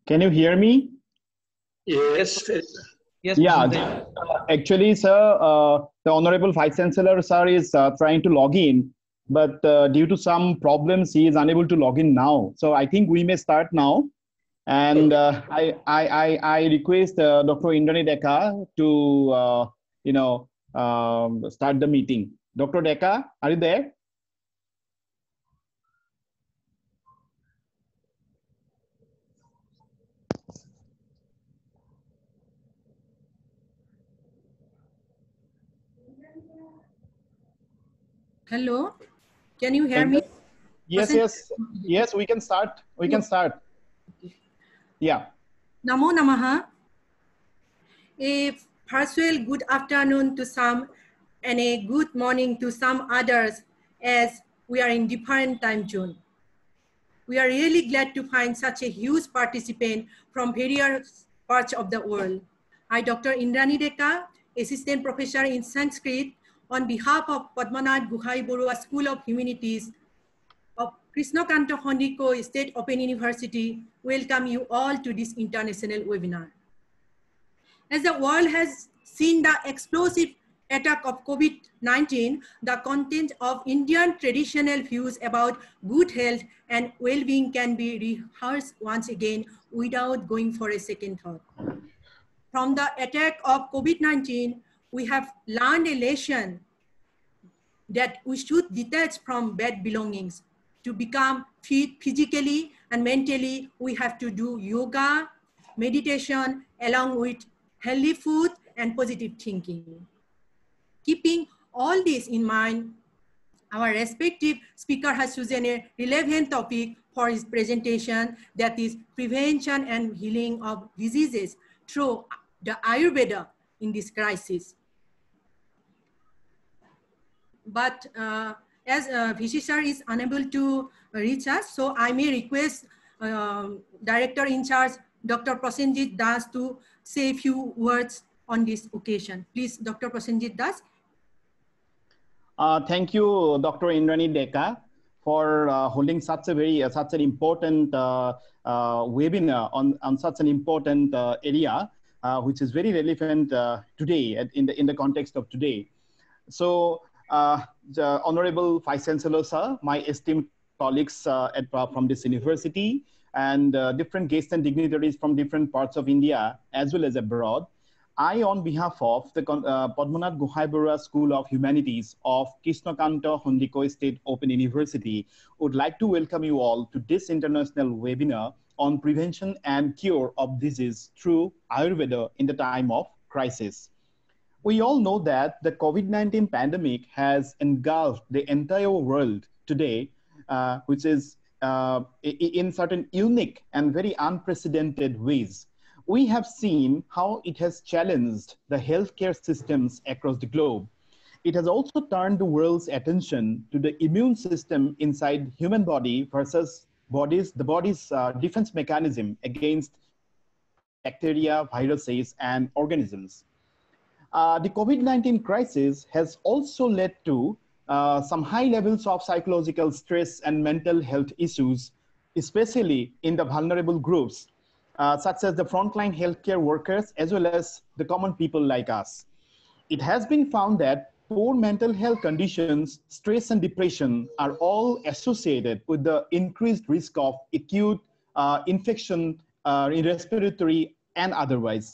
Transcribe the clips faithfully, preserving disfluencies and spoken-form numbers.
Can you hear me? Yes, Yes, Yeah, Prasenjit. uh, actually, sir, uh, the Honorable Vice Chancellor, sir, is uh, trying to log in, but uh, due to some problems, he is unable to log in now. So I think we may start now. And okay. uh, I, I, I, I request uh, Doctor Indrani Deka to, uh, you know, um, start the meeting. Doctor Deka, are you there? Hello, can you hear Can me? yes, Prasenjit? yes, yes, we can start. We can start. Yeah. Namo Namaha. A virtual good afternoon to some and a good morning to some others as we are in different time zone. We are really glad to find such a huge participant from various parts of the world. I, Doctor Indrani Deka, Assistant Professor in Sanskrit, on behalf of Padmanath Gohai Borua School of Humanities of Krishnakanta Hondiko State Open University, welcome you all to this international webinar. As the world has seen the explosive attack of COVID nineteen, the content of Indian traditional views about good health and well-being can be rehearsed once again without going for a second thought. From the attack of COVID nineteen, we have learned a lesson that we should detach from bad belongings. To become fit physically and mentally, we have to do yoga, meditation, along with healthy food and positive thinking. Keeping all this in mind, our respective speaker has chosen a relevant topic for his presentation, that is prevention and healing of diseases through the Ayurveda in this crisis. But uh, as uh, V C sir is unable to reach us, so I may request um, Director in charge, Doctor Prasenjit Das, to say a few words on this occasion. Please, Doctor Prasenjit Das. Uh, thank you, Doctor Indrani Deka, for uh, holding such a very uh, such an important uh, uh, webinar on, on such an important uh, area, uh, which is very relevant uh, today at, in the in the context of today. So, uh, the Honorable Vice Chancellor, sir, my esteemed colleagues uh, at, uh, from this university, and uh, different guests and dignitaries from different parts of India as well as abroad. I, on behalf of the uh, Padmanath Gohai Borua School of Humanities of Krishnakanta Hondiko State Open University, would like to welcome you all to this international webinar on prevention and cure of disease through Ayurveda in the time of crisis. We all know that the COVID nineteen pandemic has engulfed the entire world today, uh, which is uh, in certain unique and very unprecedented ways. We have seen how it has challenged the healthcare systems across the globe. It has also turned the world's attention to the immune system inside human body versus bodies, the body's uh, defense mechanism against bacteria, viruses, and organisms. Uh, the COVID nineteen crisis has also led to uh, some high levels of psychological stress and mental health issues, especially in the vulnerable groups, uh, such as the frontline healthcare workers, as well as the common people like us. It has been found that poor mental health conditions, stress and depression are all associated with the increased risk of acute uh, infection uh, in respiratory and otherwise.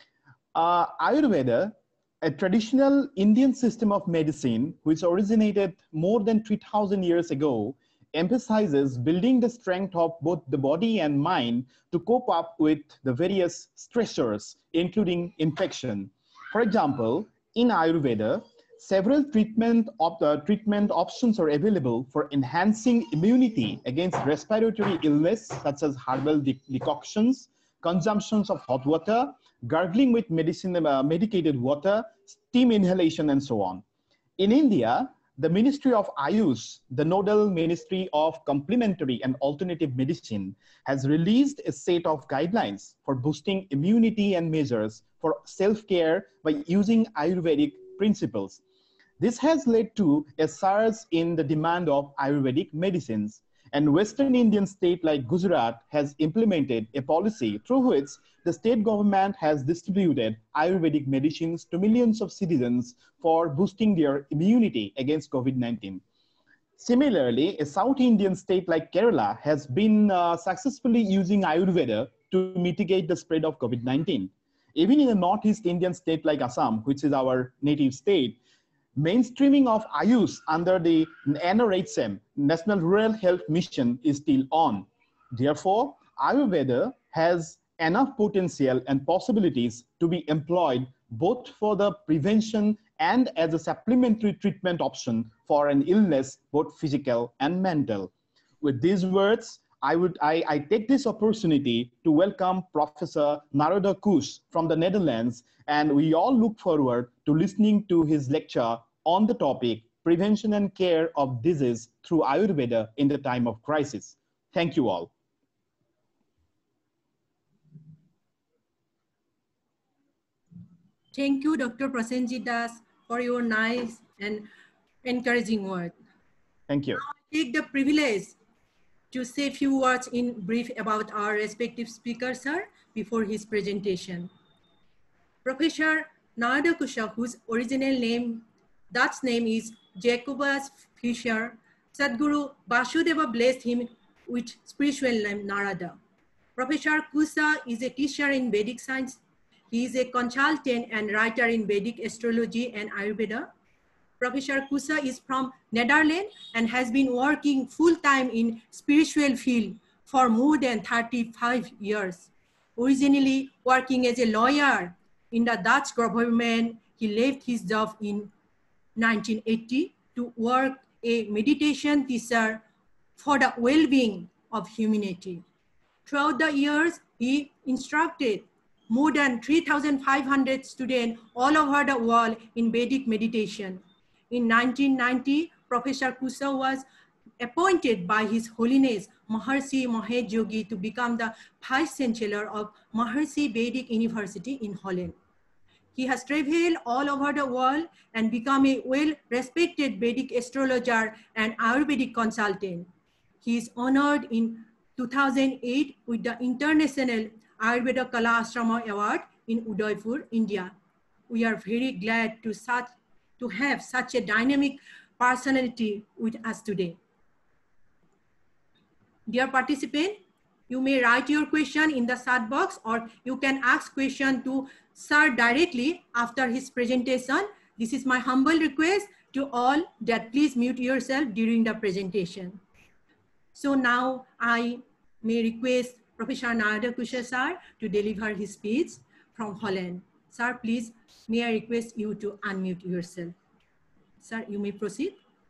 Uh, Ayurveda, a traditional Indian system of medicine, which originated more than three thousand years ago, emphasizes building the strength of both the body and mind to cope up with the various stressors, including infection. For example, in Ayurveda, several treatment, op uh, treatment options are available for enhancing immunity against respiratory illness, such as herbal de decoctions, consumptions of hot water, gargling with medicine, uh, medicated water, steam inhalation, and so on. In India, the Ministry of Ayush, the nodal ministry of complementary and alternative medicine, has released a set of guidelines for boosting immunity and measures for self-care by using Ayurvedic principles. This has led to a surge in the demand of Ayurvedic medicines. And Western Indian state like Gujarat has implemented a policy through which the state government has distributed Ayurvedic medicines to millions of citizens for boosting their immunity against COVID nineteen. Similarly, a South Indian state like Kerala has been uh, successfully using Ayurveda to mitigate the spread of COVID nineteen. Even in a Northeast Indian state like Assam, which is our native state, mainstreaming of Ayush under the N R H M, National Rural Health Mission, is still on. Therefore, Ayurveda has enough potential and possibilities to be employed both for the prevention and as a supplementary treatment option for an illness, both physical and mental. With these words, I, would, I, I take this opportunity to welcome Professor Narada Koes from the Netherlands, and we all look forward to listening to his lecture on the topic, Prevention and Care of Disease through Ayurveda in the Time of Crisis. Thank you all. Thank you, Doctor Prasenjit Das, for your nice and encouraging word. Thank you. I take the privilege to say a few words in brief about our respective speakers, sir, before his presentation. Professor Narada Koes, whose original name, Dutch name is Jacobus Fischer, Sadhguru Vasudeva blessed him with spiritual name Narada. Professor Koes is a teacher in Vedic science. He is a consultant and writer in Vedic astrology and Ayurveda. Professor Koes is from Netherlands and has been working full-time in spiritual field for more than thirty-five years. Originally working as a lawyer in the Dutch government, he left his job in nineteen eighty to work a meditation teacher for the well-being of humanity. Throughout the years, he instructed more than three thousand five hundred students all over the world in Vedic meditation. In nineteen ninety, Professor Koes was appointed by His Holiness Maharishi Mahesh Yogi to become the Vice Chancellor of Maharishi Vedic University in Holland. He has traveled all over the world and become a well-respected Vedic astrologer and Ayurvedic consultant. He is honored in two thousand eight with the International Ayurveda Kala Ashrama Award in Udaipur, India. We are very glad to, such, to have such a dynamic personality with us today. Dear participant, you may write your question in the chat box, or you can ask question to Sir directly after his presentation. This is my humble request to all that please mute yourself during the presentation. So now I may request Professor Narada Koes sir to deliver his speech from Holland. Sir, please, may I request you to unmute yourself. Sir, you may proceed.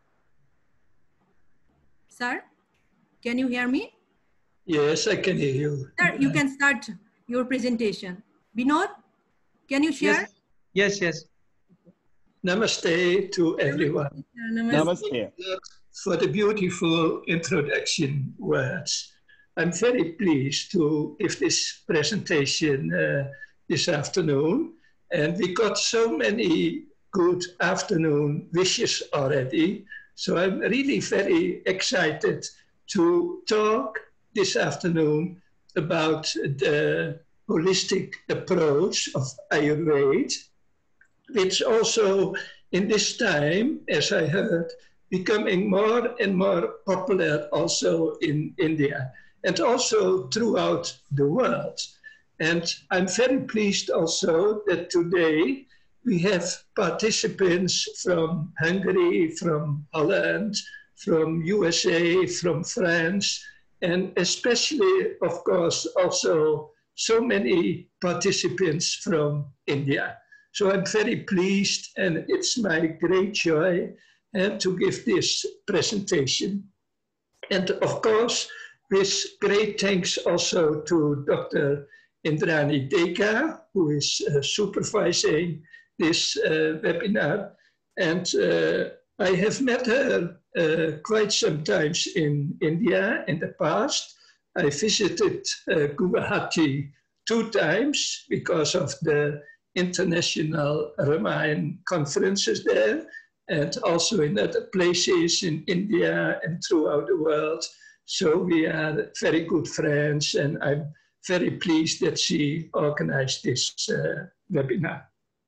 Sir, can you hear me? Yes, I can hear you. Sir, you can start your presentation. Vinod, can you share? Yes, yes. yes. Namaste to everyone. Namaste. Namaste. For the beautiful introduction words. I'm very pleased to give this presentation uh, this afternoon. And we got so many good afternoon wishes already. So I'm really very excited to talk this afternoon about the holistic approach of Ayurveda, which also in this time, as I heard, becoming more and more popular also in India and also throughout the world. And I'm very pleased also that today we have participants from Hungary, from Holland, from U S A, from France, and especially, of course, also so many participants from India. So I'm very pleased, and it's my great joy uh, to give this presentation. And of course, with great thanks also to Doctor Indrani Deka, who is uh, supervising this uh, webinar. And uh, I have met her uh, quite sometimes in India in the past. I visited uh, Guwahati two times because of the international Ramayana conferences there, and also in other places in India and throughout the world. So we are very good friends, and I'm very pleased that she organized this uh, webinar.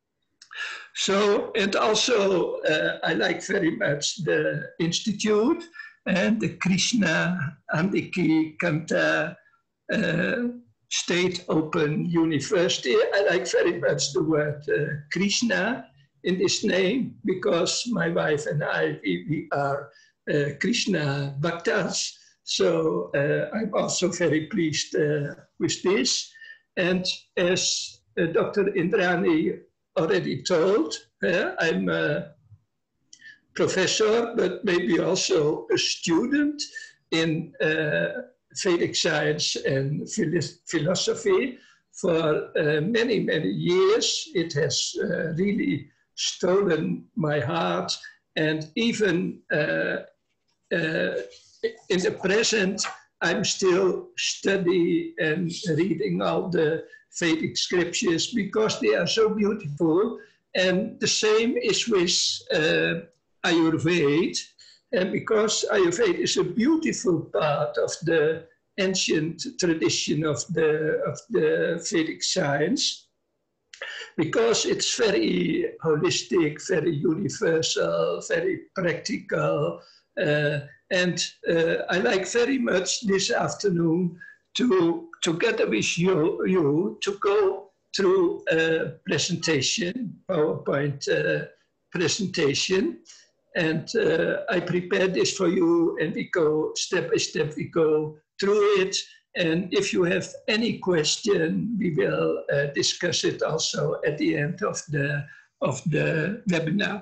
So, and also uh, I like very much the Institute and the Krishna Andiki Kanta uh, State Open University. I like very much the word uh, Krishna in this name, because my wife and I, we, we are uh, Krishna Bhaktas. So uh, I'm also very pleased uh, with this. And as uh, Doctor Indrani already told, uh, I'm a professor, but maybe also a student in uh, Vedic science and philosophy for uh, many, many years. It has uh, really stolen my heart, and even uh, uh, in the present, I'm still studying and reading all the Vedic scriptures because they are so beautiful. And the same is with uh, Ayurveda, and because Ayurveda is a beautiful part of the ancient tradition of the, of the Vedic science, because it's very holistic, very universal, very practical. Uh, and uh, I like very much this afternoon to, together with you, you to go through a presentation, PowerPoint uh, presentation. And uh, I prepared this for you, and we go step by step, we go through it. And if you have any question, we will uh, discuss it also at the end of the, of the webinar.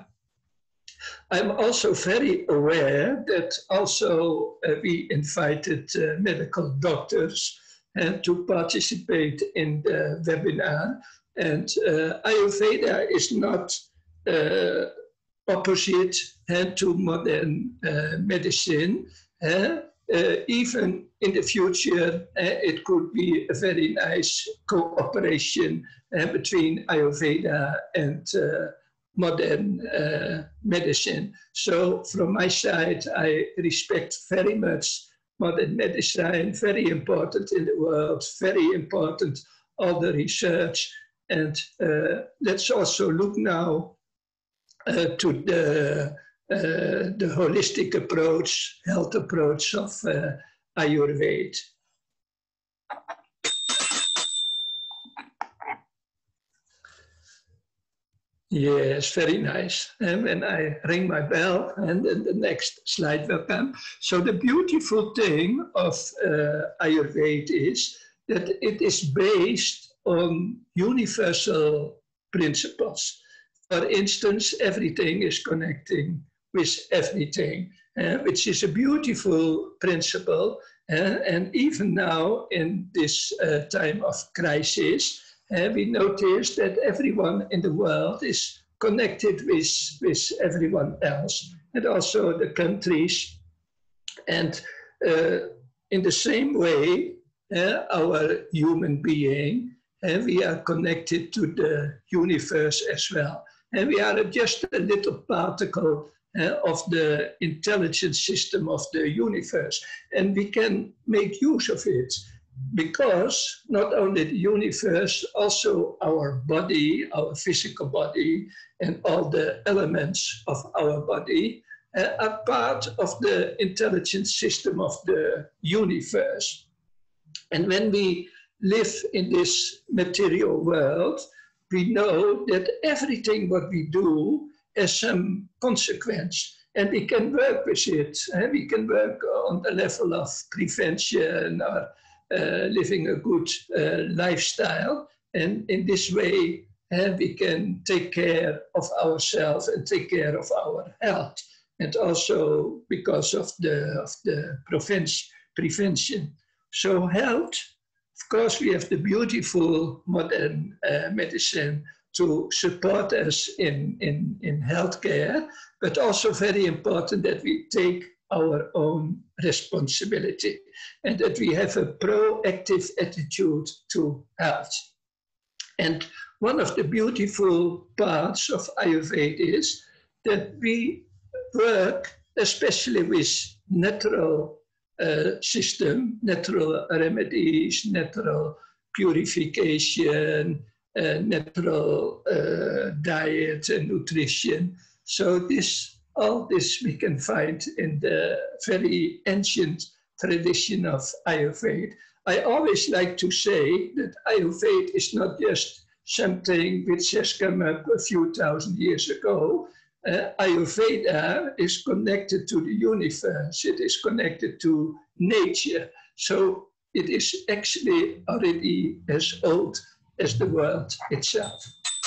I'm also very aware that also uh, we invited uh, medical doctors uh, to participate in the webinar. And uh, Ayurveda is not uh, opposite uh, to modern uh, medicine. Uh, uh, even in the future, uh, it could be a very nice cooperation uh, between Ayurveda and uh, modern uh, medicine. So from my side, I respect very much modern medicine, very important in the world, very important all the research. And uh, let's also look now uh, to the, uh, the holistic approach, health approach of uh, Ayurveda. Yes, very nice. And when I ring my bell, and then the next slide will come. So the beautiful thing of uh, Ayurveda is that it is based on universal principles. For instance, everything is connecting with everything, uh, which is a beautiful principle. Uh, and even now in this uh, time of crisis, Uh, we notice that everyone in the world is connected with, with everyone else, and also the countries. And uh, in the same way, uh, our human being, uh, we are connected to the universe as well. And we are just a little particle uh, of the intelligence system of the universe. And we can make use of it. Because not only the universe, also our body, our physical body, and all the elements of our body uh, are part of the intelligence system of the universe. And when we live in this material world, we know that everything what we do has some consequence. And we can work with it. Uh, we can work on the level of prevention, or Uh, living a good uh, lifestyle, and in this way uh, we can take care of ourselves and take care of our health, and also because of the of the prevention. So health, of course, we have the beautiful modern uh, medicine to support us in in in healthcare, but also very important that we take our own responsibility, and that we have a proactive attitude to health. And one of the beautiful parts of Ayurveda is that we work especially with natural uh, system, natural remedies, natural purification, uh, natural uh, diet and nutrition. So this, all this we can find in the very ancient tradition of Ayurveda. I always like to say that Ayurveda is not just something which has come up a few thousand years ago. Uh, Ayurveda is connected to the universe. It is connected to nature. So it is actually already as old as the world itself.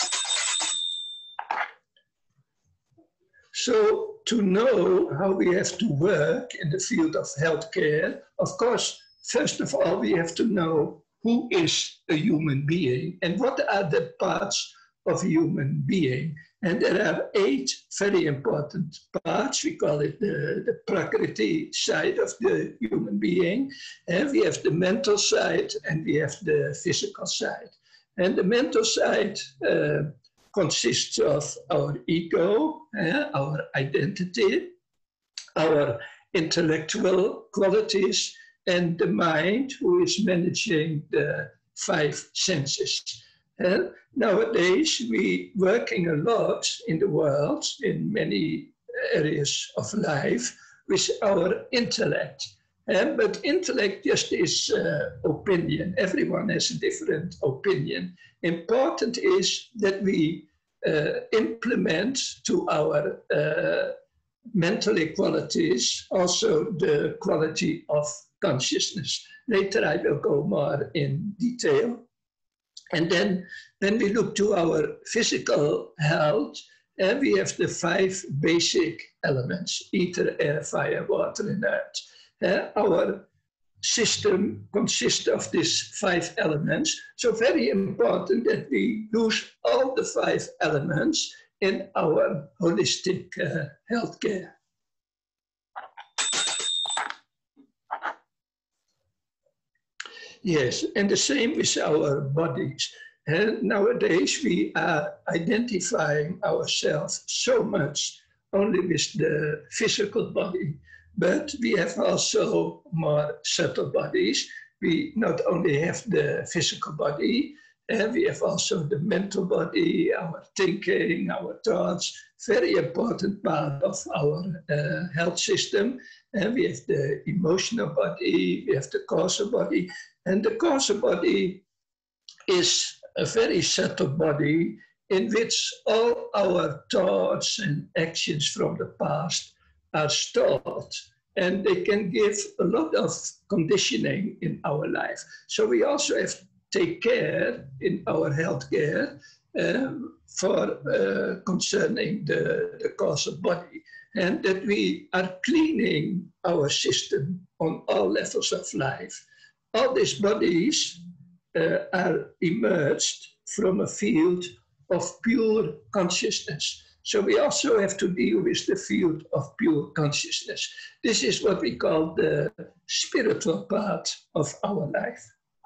So to know how we have to work in the field of healthcare, of course, first of all, we have to know who is a human being and what are the parts of a human being. And there are eight very important parts. We call it the, the Prakriti side of the human being. And we have the mental side and we have the physical side. And the mental side uh, consists of our ego, uh, our identity, our intellectual qualities, and the mind, who is managing the five senses. Uh, nowadays, we working a lot in the world, in many areas of life, with our intellect. Uh, but intellect just is uh, opinion. Everyone has a different opinion. Important is that we uh, implement to our uh, mental qualities also the quality of consciousness. Later I will go more in detail. And then when we look to our physical health, uh, we have the five basic elements: ether, air, fire, water, and earth. Uh, our system consists of these five elements. So very important that we use all the five elements in our holistic uh, healthcare. Yes, and the same with our bodies. And nowadays we are identifying ourselves so much only with the physical body, but we have also more subtle bodies. We not only have the physical body, and we have also the mental body, our thinking, our thoughts, very important part of our uh, health system. And we have the emotional body, we have the causal body. And the causal body is a very subtle body in which all our thoughts and actions from the past are stored. And they can give a lot of conditioning in our life. So we also have to take care in our healthcare um, for uh, concerning the, the causal body. And that we are cleaning our system on all levels of life. All these bodies uh, are emerged from a field of pure consciousness. So we also have to deal with the field of pure consciousness. This is what we call the spiritual part of our life.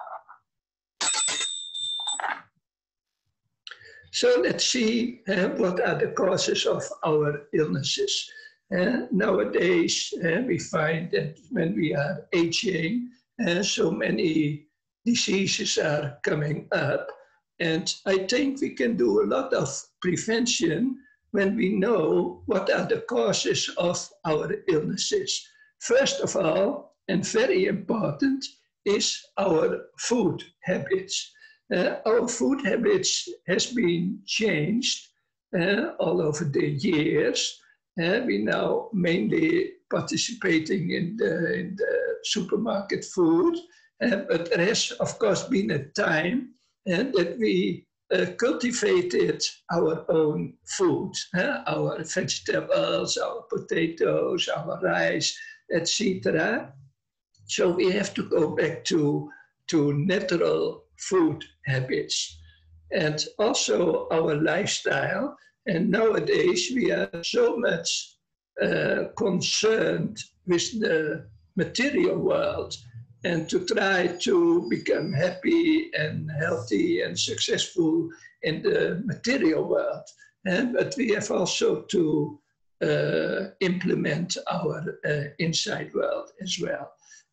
So let's see uh, what are the causes of our illnesses. Uh, nowadays, uh, we find that when we are aging, uh, so many diseases are coming up. And I think we can do a lot of prevention when we know what are the causes of our illnesses. First of all, and very important, is our food habits. Uh, our food habits has been changed uh, all over the years. Uh, we now mainly participating in the, in the supermarket food, uh, but there has, of course, been a time uh, that we uh, cultivated our own food, uh, our vegetables, our potatoes, our rice, et cetera. So we have to go back to, to natural food habits and also our lifestyle. And nowadays we are so much uh, concerned with the material world and to try to become happy and healthy and successful in the material world. And, but we have also to uh, implement our uh, inside world as well.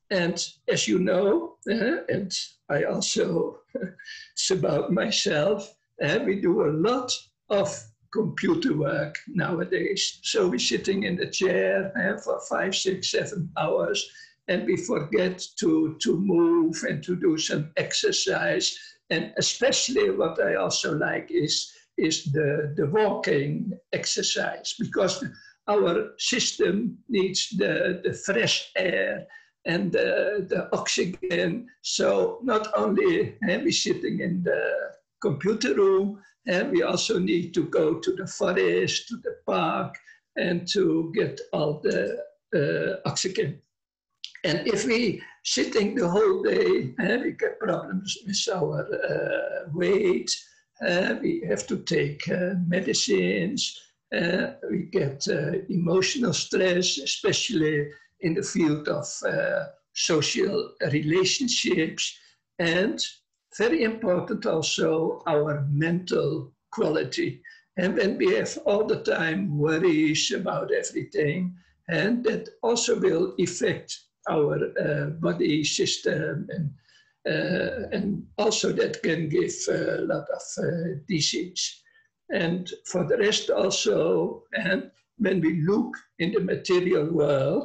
And as you know, uh, and I also, it's about myself, uh, we do a lot of computer work nowadays. So we're sitting in the chair uh, for five, six, seven hours, and we forget to, to move and to do some exercise. And especially what I also like is, is the, the walking exercise, because our system needs the, the fresh air and the, the oxygen. So not only are we sitting in the computer room, and we also need to go to the forest, to the park, and to get all the uh, oxygen. And if we sitting the whole day, uh, we get problems with our uh, weight. Uh, we have to take uh, medicines. Uh, we get uh, emotional stress, especially in the field of uh, social relationships, and very important also our mental quality. And when we have all the time worries about everything, and that also will affect our uh, body system, and uh, and also that can give a lot of uh, disease. And for the rest also, and when we look in the material world,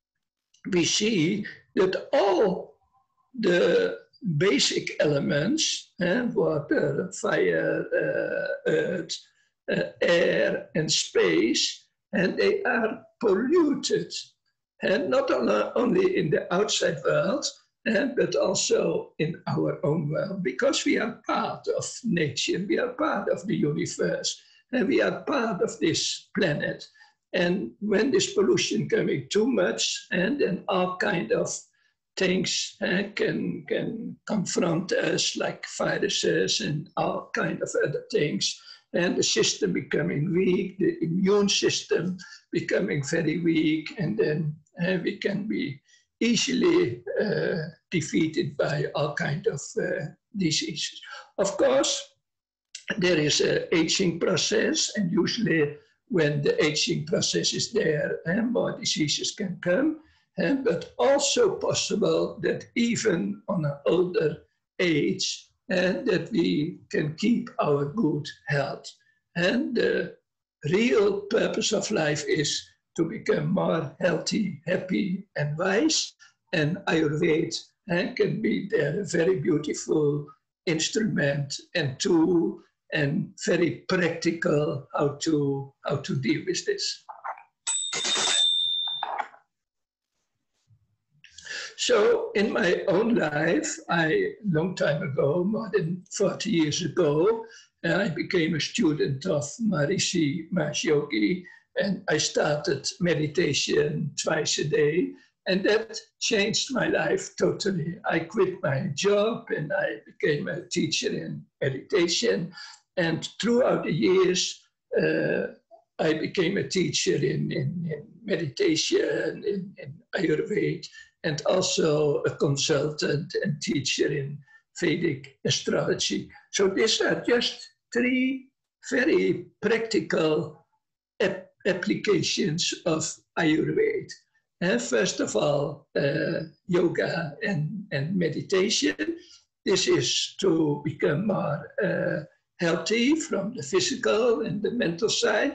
we see that all the basic elements, eh, water, fire, uh, earth, uh, air, and space, and they are polluted. And not only in the outside world, uh, but also in our own world, because we are part of nature, we are part of the universe, and we are part of this planet. And when this pollution coming too much, and then all kind of things uh, can, can confront us, like viruses and all kind of other things, and the system becoming weak, the immune system becoming very weak, and then uh, we can be easily uh, defeated by all kind of uh, diseases. Of course, there is an aging process, and usually when the aging process is there, uh, more diseases can come, uh, but also possible that even on an older age, and that we can keep our good health. And the real purpose of life is to become more healthy, happy, and wise. And Ayurveda uh, can be there a very beautiful instrument and tool, and very practical how to, how to deal with this. So in my own life, I, long time ago, more than forty years ago, I became a student of Maharishi Mahesh Yogi, and I started meditation twice a day, and that changed my life totally. I quit my job and I became a teacher in meditation, and throughout the years, uh, I became a teacher in, in, in meditation, in, in Ayurveda, and also a consultant and teacher in Vedic astrology. So these are just three very practical ap applications of Ayurveda. Uh, first of all, uh, yoga and, and meditation. This is to become more uh, healthy from the physical and the mental side.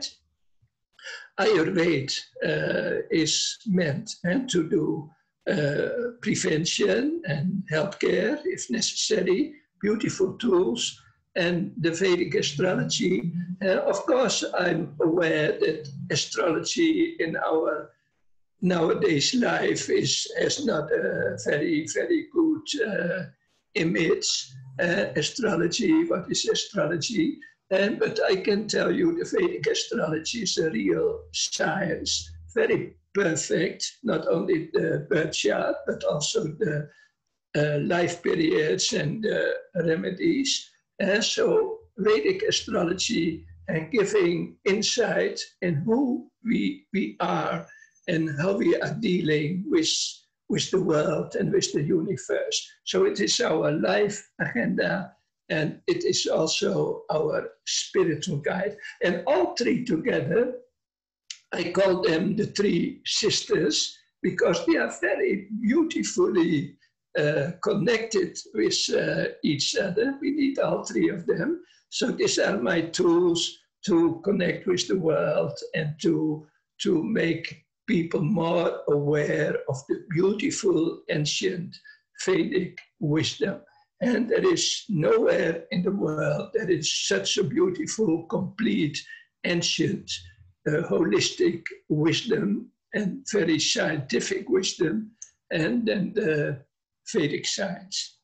Ayurveda uh, is meant uh, to do Uh, prevention and healthcare if necessary, beautiful tools, and the Vedic astrology. Uh, of course, I'm aware that astrology in our nowadays life is has not a very, very good uh, image. Uh, astrology, what is astrology? And, but I can tell you the Vedic astrology is a real science, very perfect, not only the birth chart, but also the uh, life periods and uh, remedies. And so Vedic astrology and giving insight in who we, we are and how we are dealing with, with the world and with the universe. So it is our life agenda, and it is also our spiritual guide. And all three together, I call them the three sisters, because they are very beautifully uh, connected with uh, each other. We need all three of them. So these are my tools to connect with the world and to, to make people more aware of the beautiful ancient Vedic wisdom. And there is nowhere in the world that is such a beautiful, complete, ancient, uh, holistic wisdom and very scientific wisdom, and then the Vedic science.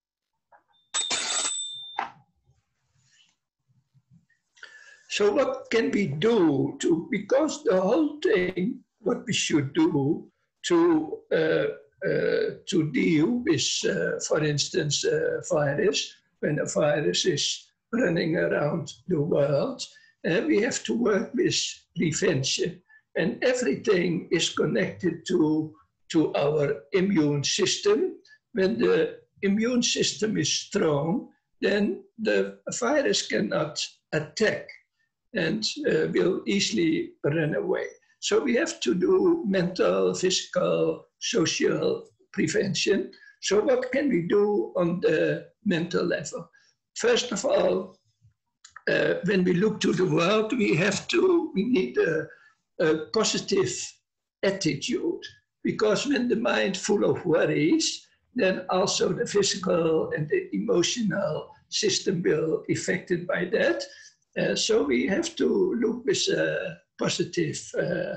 So what can we do to, because the whole thing, what we should do to, uh, uh, to deal with, uh, for instance, a virus, when a virus is running around the world, uh, we have to work with prevention. And everything is connected to, to our immune system. When the immune system is strong, then the virus cannot attack and uh, will easily run away. So we have to do mental, physical, social prevention. So what can we do on the mental level? First of all, uh, when we look to the world, we have to, we need a, a positive attitude, because when the mind full of worries, then also the physical and the emotional system will be affected by that. Uh, so we have to look with uh, positive uh,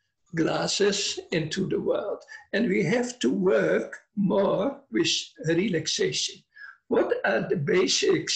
glasses into the world. And we have to work more with relaxation. What are the basic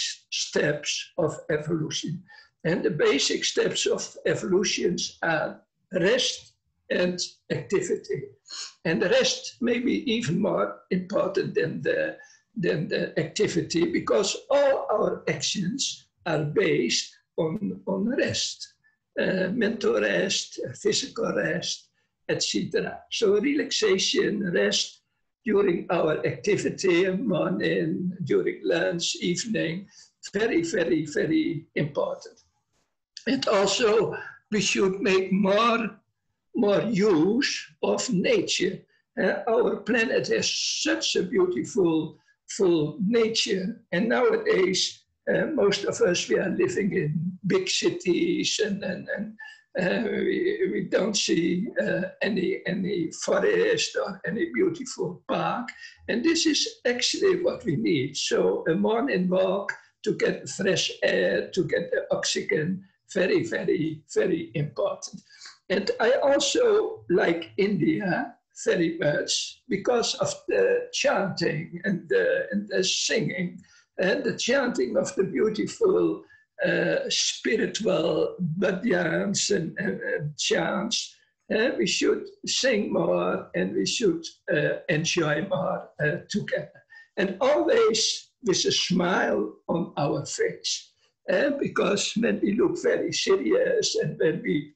steps of evolution? And the basic steps of evolution are rest and activity. And the rest may be even more important than the, than the activity, because all our actions are based on, on rest, uh, mental rest, physical rest, et cetera. So relaxation, rest during our activity, morning, during lunch, evening, very, very, very important. And also we should make more, more use of nature. Uh, our planet has such a beautiful full nature, and nowadays uh, most of us, we are living in big cities, and, and, and uh, we, we don't see uh, any, any forest or any beautiful park. And this is actually what we need. So a morning walk to get fresh air, to get the oxygen, very, very, very important. And I also like India very much because of the chanting and the, and the singing, and the chanting of the beautiful uh, spiritual bhajans and, and, and chants. Uh, we should sing more, and we should uh, enjoy more uh, together. And always with a smile on our face. Uh, because when we look very serious and when we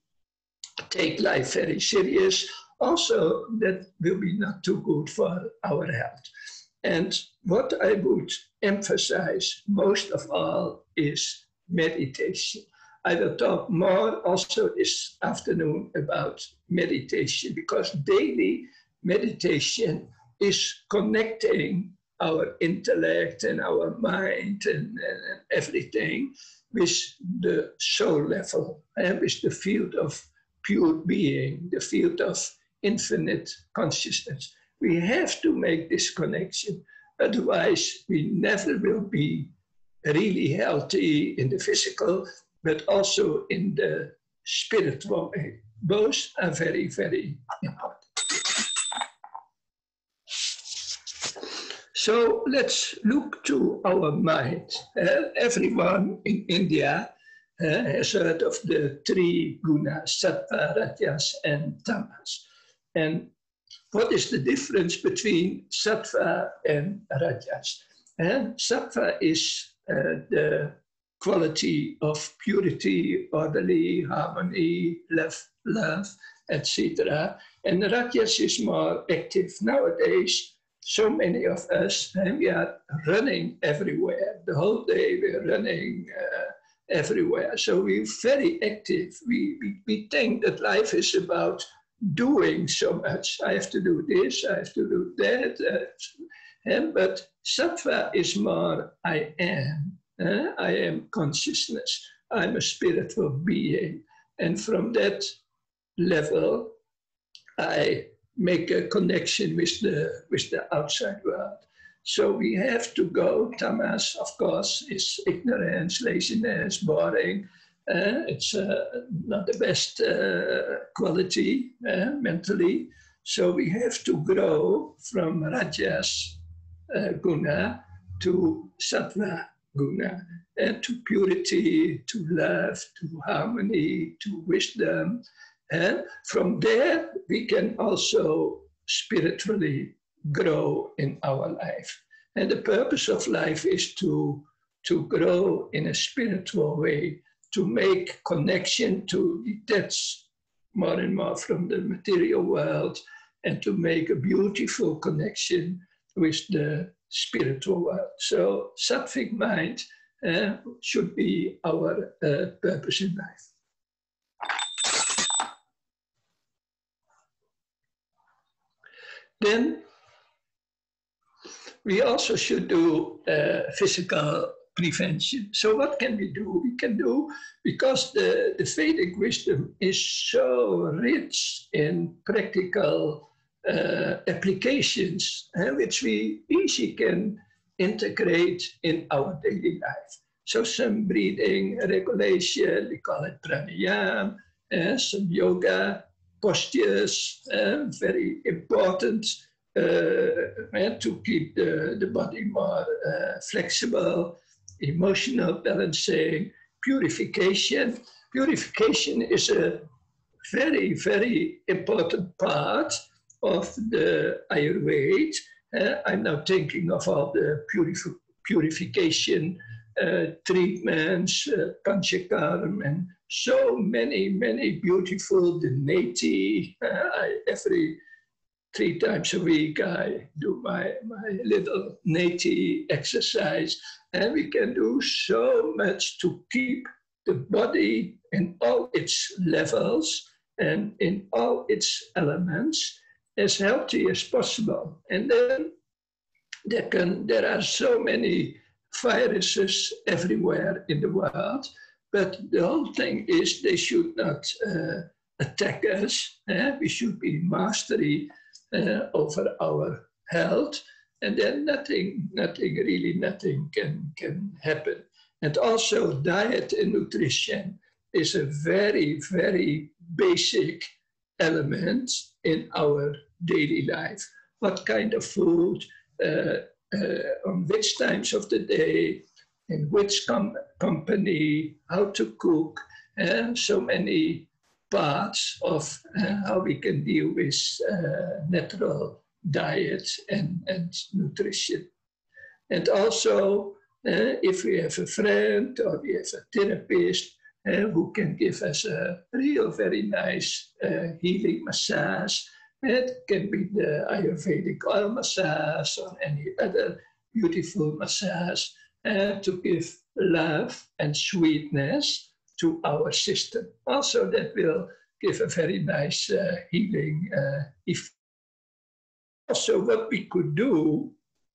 take life very serious, also that will be not too good for our health. And what I would emphasize most of all is meditation. I will talk more also this afternoon about meditation, because daily meditation is connecting our intellect and our mind and, and everything with the soul level, and with the field of pure being, the field of infinite consciousness. We have to make this connection, otherwise we never will be really healthy in the physical, but also in the spiritual way. Both are very, very important. So let's look to our mind. Uh, everyone in India uh, has heard of the three gunas, sattva, rajas, and tamas. And what is the difference between sattva and rajas? And sattva is uh, the quality of purity, orderly, harmony, love, love, et cetera. And rajas is more active. Nowadays, so many of us, and we are running everywhere. The whole day we're running uh, everywhere. So we're very active. We, we, we think that life is about doing so much. I have to do this, I have to do that. Uh, and, but sattva is more I am. Uh, I am consciousness. I'm a spiritual being. And from that level, I make a connection with the, with the outside world. So we have to go. Tamas, of course, is ignorance, laziness, boring. Uh, it's uh, not the best uh, quality uh, mentally. So we have to grow from Rajas uh, guna to Sattva guna, and to purity, to love, to harmony, to wisdom. And from there, we can also spiritually grow in our life. And the purpose of life is to, to grow in a spiritual way, to make connection, to detach more and more from the material world, and to make a beautiful connection with the spiritual world. So sattvic mind uh, should be our uh, purpose in life. Then we also should do uh, physical prevention. So what can we do? We can do, because the, the Vedic wisdom is so rich in practical uh, applications, uh, which we easily can integrate in our daily life. So some breathing regulation, we call it pranayama, uh, some yoga postures, uh, very important uh, uh, to keep the, the body more uh, flexible, emotional balancing, purification. Purification is a very, very important part of the Ayurveda. Uh, I'm now thinking of all the purif purification uh, treatments, uh, panchakarma, and so many, many beautiful, the neti. Uh, I, every three times a week, I do my, my little neti exercise. And we can do so much to keep the body in all its levels and in all its elements as healthy as possible. And then there, can, there are so many viruses everywhere in the world, but the whole thing is they should not uh, attack us. Eh? We should be mastery uh, over our health, and then nothing, nothing, really nothing can, can happen. And also diet and nutrition is a very, very basic element in our daily life. What kind of food, uh, uh, on which times of the day, in which com company, how to cook, and so many parts of uh, how we can deal with uh, natural diet and, and nutrition. And also, uh, if we have a friend or we have a therapist uh, who can give us a real very nice uh, healing massage, it can be the Ayurvedic oil massage or any other beautiful massage, uh, to give love and sweetness to our system. Also, that will give a very nice uh, healing uh, effect. Also, what we could do,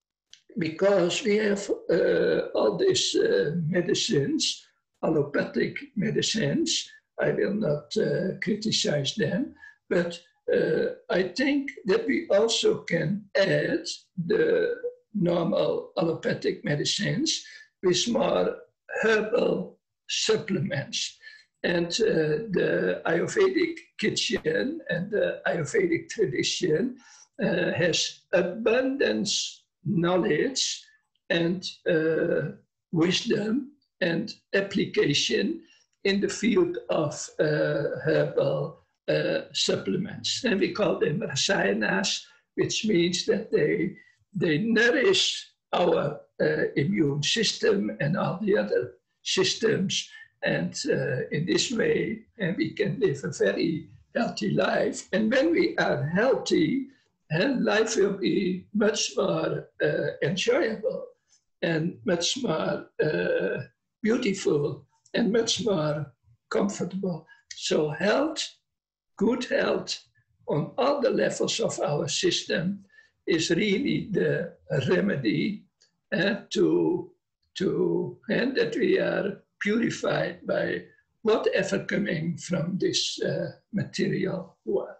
because we have uh, all these uh, medicines, allopathic medicines, I will not uh, criticize them, but uh, I think that we also can add the normal allopathic medicines with more herbal supplements. And uh, the Ayurvedic kitchen and the Ayurvedic tradition uh, has abundance knowledge and uh, wisdom and application in the field of uh, herbal uh, supplements. And we call them rasayanas, which means that they, they nourish our uh, immune system and all the other systems. And uh, in this way, and we can live a very healthy life. And when we are healthy, and life will be much more uh, enjoyable and much more uh, beautiful and much more comfortable. So health, good health, on all the levels of our system is really the remedy uh, to, to and that we are purified by whatever coming from this uh, material world.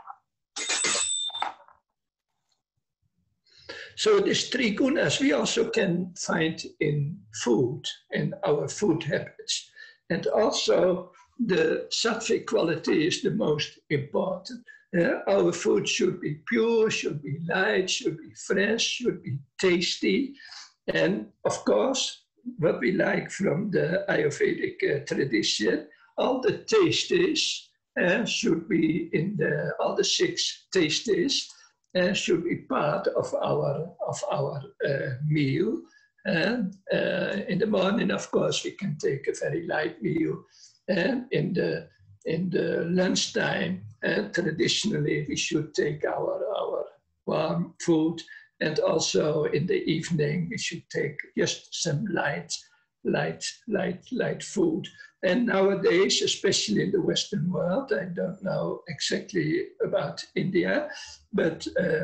So these three gunas we also can find in food, in our food habits. And also the sattvic quality is the most important. Uh, our food should be pure, should be light, should be fresh, should be tasty. And of course, what we like from the Ayurvedic uh, tradition, all the tastes uh, should be in the, all the six tastes uh, should be part of our, of our uh, meal. And uh, in the morning, of course, we can take a very light meal. And in the, in the lunchtime, uh, traditionally, we should take our, our warm food. And also in the evening, we should take just some light, light, light, light food. And nowadays, especially in the Western world, I don't know exactly about India, but uh,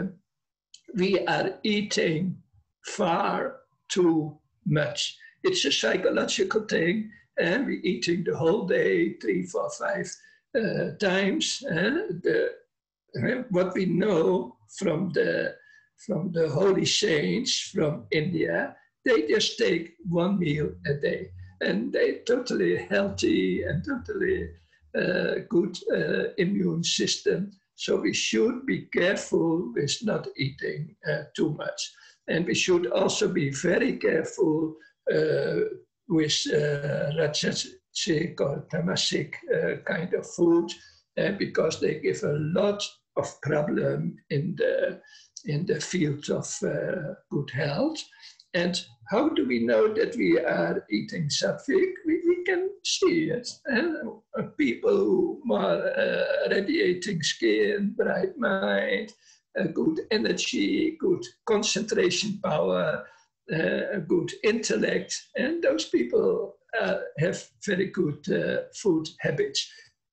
we are eating far too much. It's a psychological thing, and we're eating the whole day, three, four, five uh, times. Uh, the, uh, what we know from the from the holy saints from India, they just take one meal a day, and they're totally healthy and totally uh, good uh, immune system. So we should be careful with not eating uh, too much. And we should also be very careful uh, with uh, rajasic or tamasic uh, kind of food, uh, because they give a lot of problem in the in the field of uh, good health. And how do we know that we are eating sattvic? We, we can see it. Uh, people who are uh, radiating skin, bright mind, uh, good energy, good concentration power, uh, good intellect, and those people uh, have very good uh, food habits.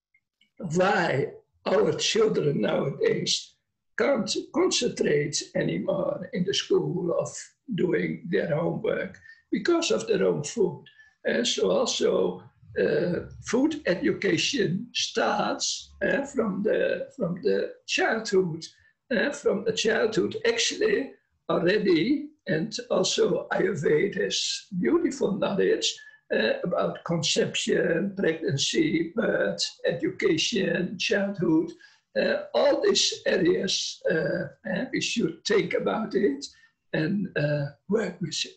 Why our children nowadays can't concentrate anymore in the school of doing their homework because of their own food. And so also uh, food education starts uh, from, the, from the childhood, uh, from the childhood actually already, and also Ayurveda has beautiful knowledge uh, about conception, pregnancy, birth, education, childhood. Uh, all these areas, uh, uh, we should think about it and uh, work with it.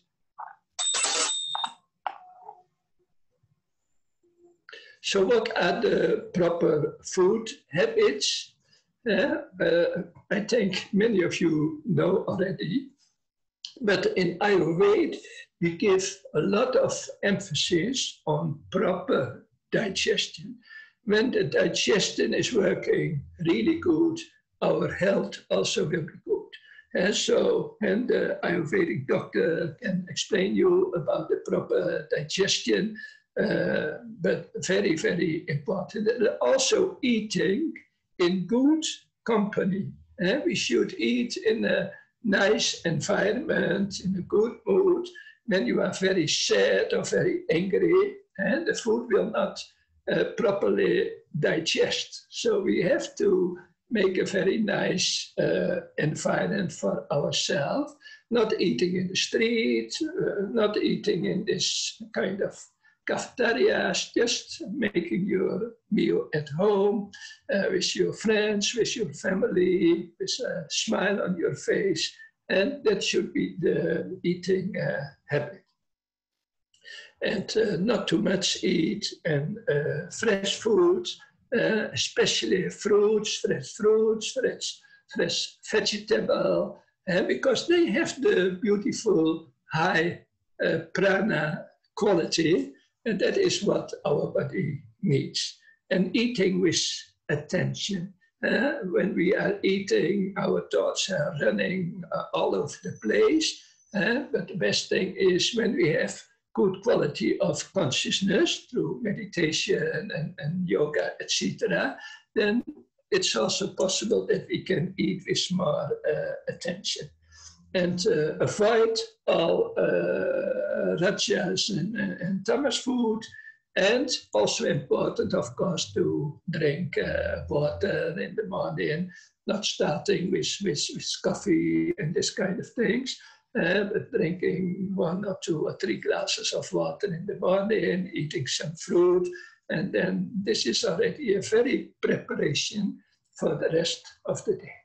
So what are the proper food habits? Uh, uh, I think many of you know already, but in Ayurveda, we give a lot of emphasis on proper digestion. When the digestion is working really good, our health also will be good. And so, and the Ayurvedic doctor can explain you about the proper digestion, uh, but very, very important. And also eating in good company. Uh, we should eat in a nice environment, in a good mood. When you are very sad or very angry, and the food will not Uh, properly digest. So we have to make a very nice uh, environment for ourselves, not eating in the street, uh, not eating in this kind of cafeterias, just making your meal at home uh, with your friends, with your family, with a smile on your face. And that should be the eating uh, habit. And uh, not too much eat, and uh, fresh foods, uh, especially fruits, fresh fruits, fresh, fresh vegetable, uh, because they have the beautiful high uh, prana quality, and that is what our body needs. And eating with attention. Uh, when we are eating, our thoughts are running uh, all over the place, uh, but the best thing is when we have good quality of consciousness through meditation and, and yoga, et cetera, then it's also possible that we can eat with more uh, attention and uh, avoid all uh, rajas and, and tamas food. And also important, of course, to drink uh, water in the morning, not starting with, with, with coffee and this kind of things, uh, but drinking one or two or three glasses of water in the morning, eating some fruit, and then this is already a very preparation for the rest of the day.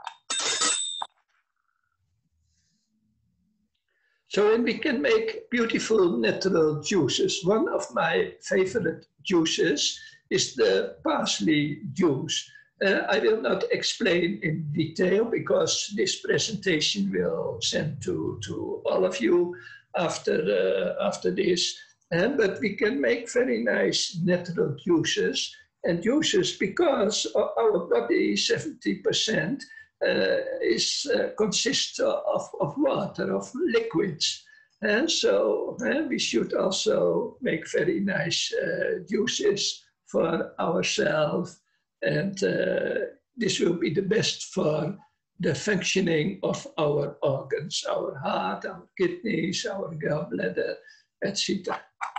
So, and we can make beautiful natural juices. One of my favorite juices is the parsley juice. Uh, I will not explain in detail because this presentation will send to, to all of you after, uh, after this. Uh, but we can make very nice natural juices. And juices because our body, seventy percent, Uh, is uh, consists of, of water, of liquids. And so uh, we should also make very nice uh, juices for ourselves. And uh, this will be the best for the functioning of our organs, our heart, our kidneys, our gallbladder, et cetera.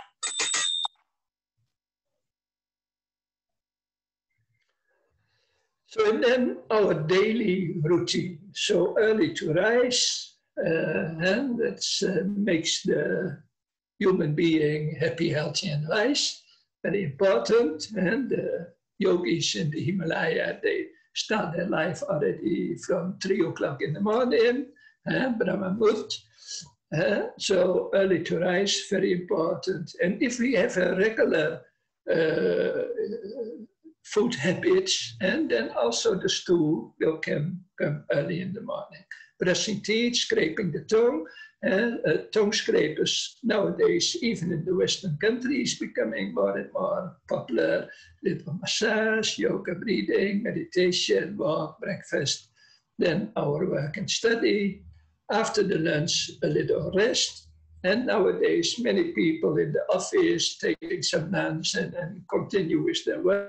So, and then our daily routine. So early to rise, uh, and that uh, makes the human being happy, healthy, and wise. Very important. And the yogis in the Himalaya, they start their life already from three o'clock in the morning, uh, Brahma Muhurt. Uh, so early to rise, very important. And if we have a regular uh, food habits, and then also the stool will come, come early in the morning. Brushing teeth, scraping the tongue, and uh, tongue scrapers nowadays, even in the Western countries, becoming more and more popular. Little massage, yoga, breathing, meditation, walk, breakfast, then our work and study. After the lunch, a little rest. And nowadays, many people in the office taking some lunch and, and continue with their work.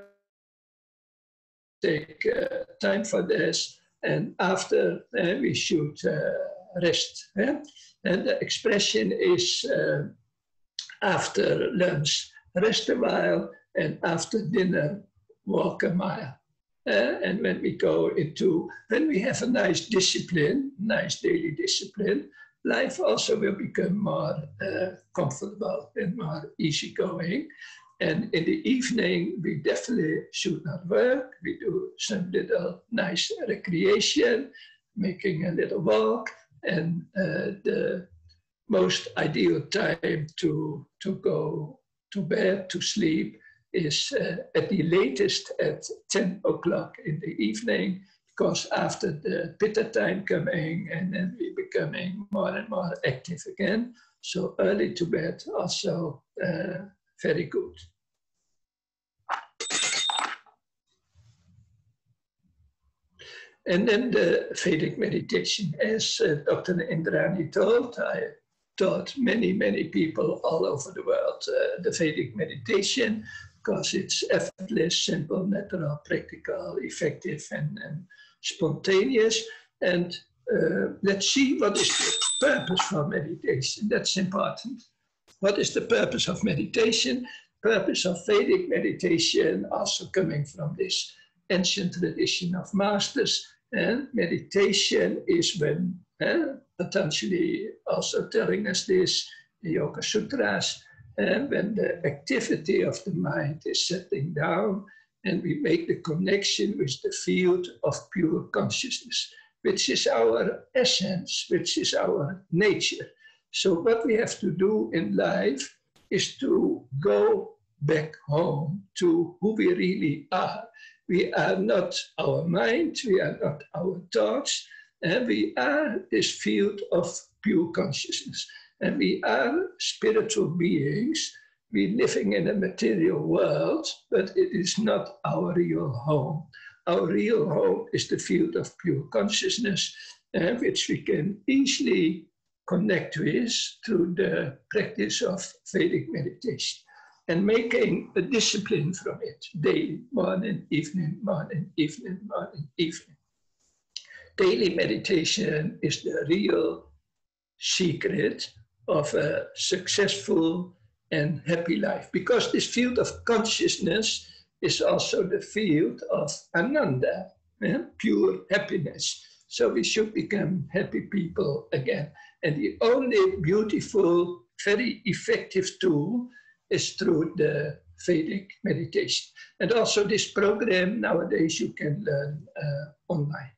Take uh, time for this, and after uh, we should uh, rest. Eh? And the expression is uh, after lunch, rest a while, and after dinner, walk a mile. Uh, and when we go into, when we have a nice discipline, nice daily discipline, life also will become more uh, comfortable and more easygoing. And in the evening, we definitely should not work. We do some little nice recreation, making a little walk. And uh, the most ideal time to, to go to bed, to sleep, is uh, at the latest at ten o'clock in the evening, because after the pitta time coming, and then we becoming more and more active again. So early to bed also uh, very good. And then the Vedic meditation. As uh, Doctor Indrani told, I taught many, many people all over the world uh, the Vedic meditation, because it's effortless, simple, natural, practical, effective, and, and spontaneous. And uh, let's see what is the purpose for meditation. That's important. What is the purpose of meditation? Purpose of Vedic meditation, also coming from this ancient tradition of masters. And meditation is when, uh, potentially also telling us this, the Yoga Sutras, and when the activity of the mind is settling down and we make the connection with the field of pure consciousness, which is our essence, which is our nature. So what we have to do in life is to go back home to who we really are. We are not our mind, we are not our thoughts, and we are this field of pure consciousness. And we are spiritual beings. We're living in a material world, but it is not our real home. Our real home is the field of pure consciousness, uh, which we can easily connect with through the practice of Vedic meditation. and making a discipline from it, daily, morning, evening, morning, evening, morning, evening. Daily meditation is the real secret of a successful and happy life, because this field of consciousness is also the field of ananda, eh? Pure happiness. So we should become happy people again. And the only beautiful, very effective tool is through the Vedic meditation. And also this program nowadays you can learn uh, online.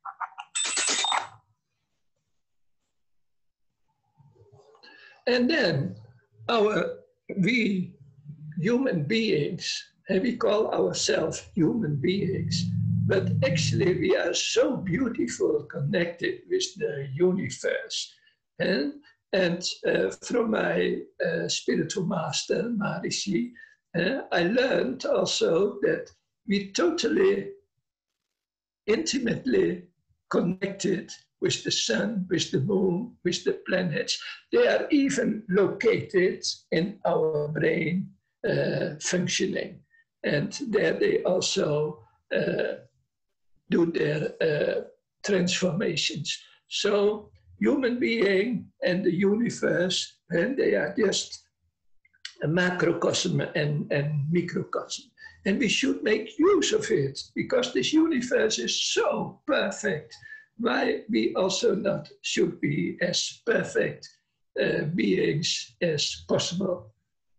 And then our, we human beings, and we call ourselves human beings, but actually we are so beautiful connected with the universe. And, and uh, from my uh, spiritual master, Maharishi, uh, I learned also that we totally intimately connected with the sun, with the moon, with the planets. They are even located in our brain uh, functioning. And there they also uh, do their uh, transformations. So human being and the universe, and they are just a macrocosm and, and microcosm. And we should make use of it, because this universe is so perfect. Why we also not should be as perfect uh, beings as possible.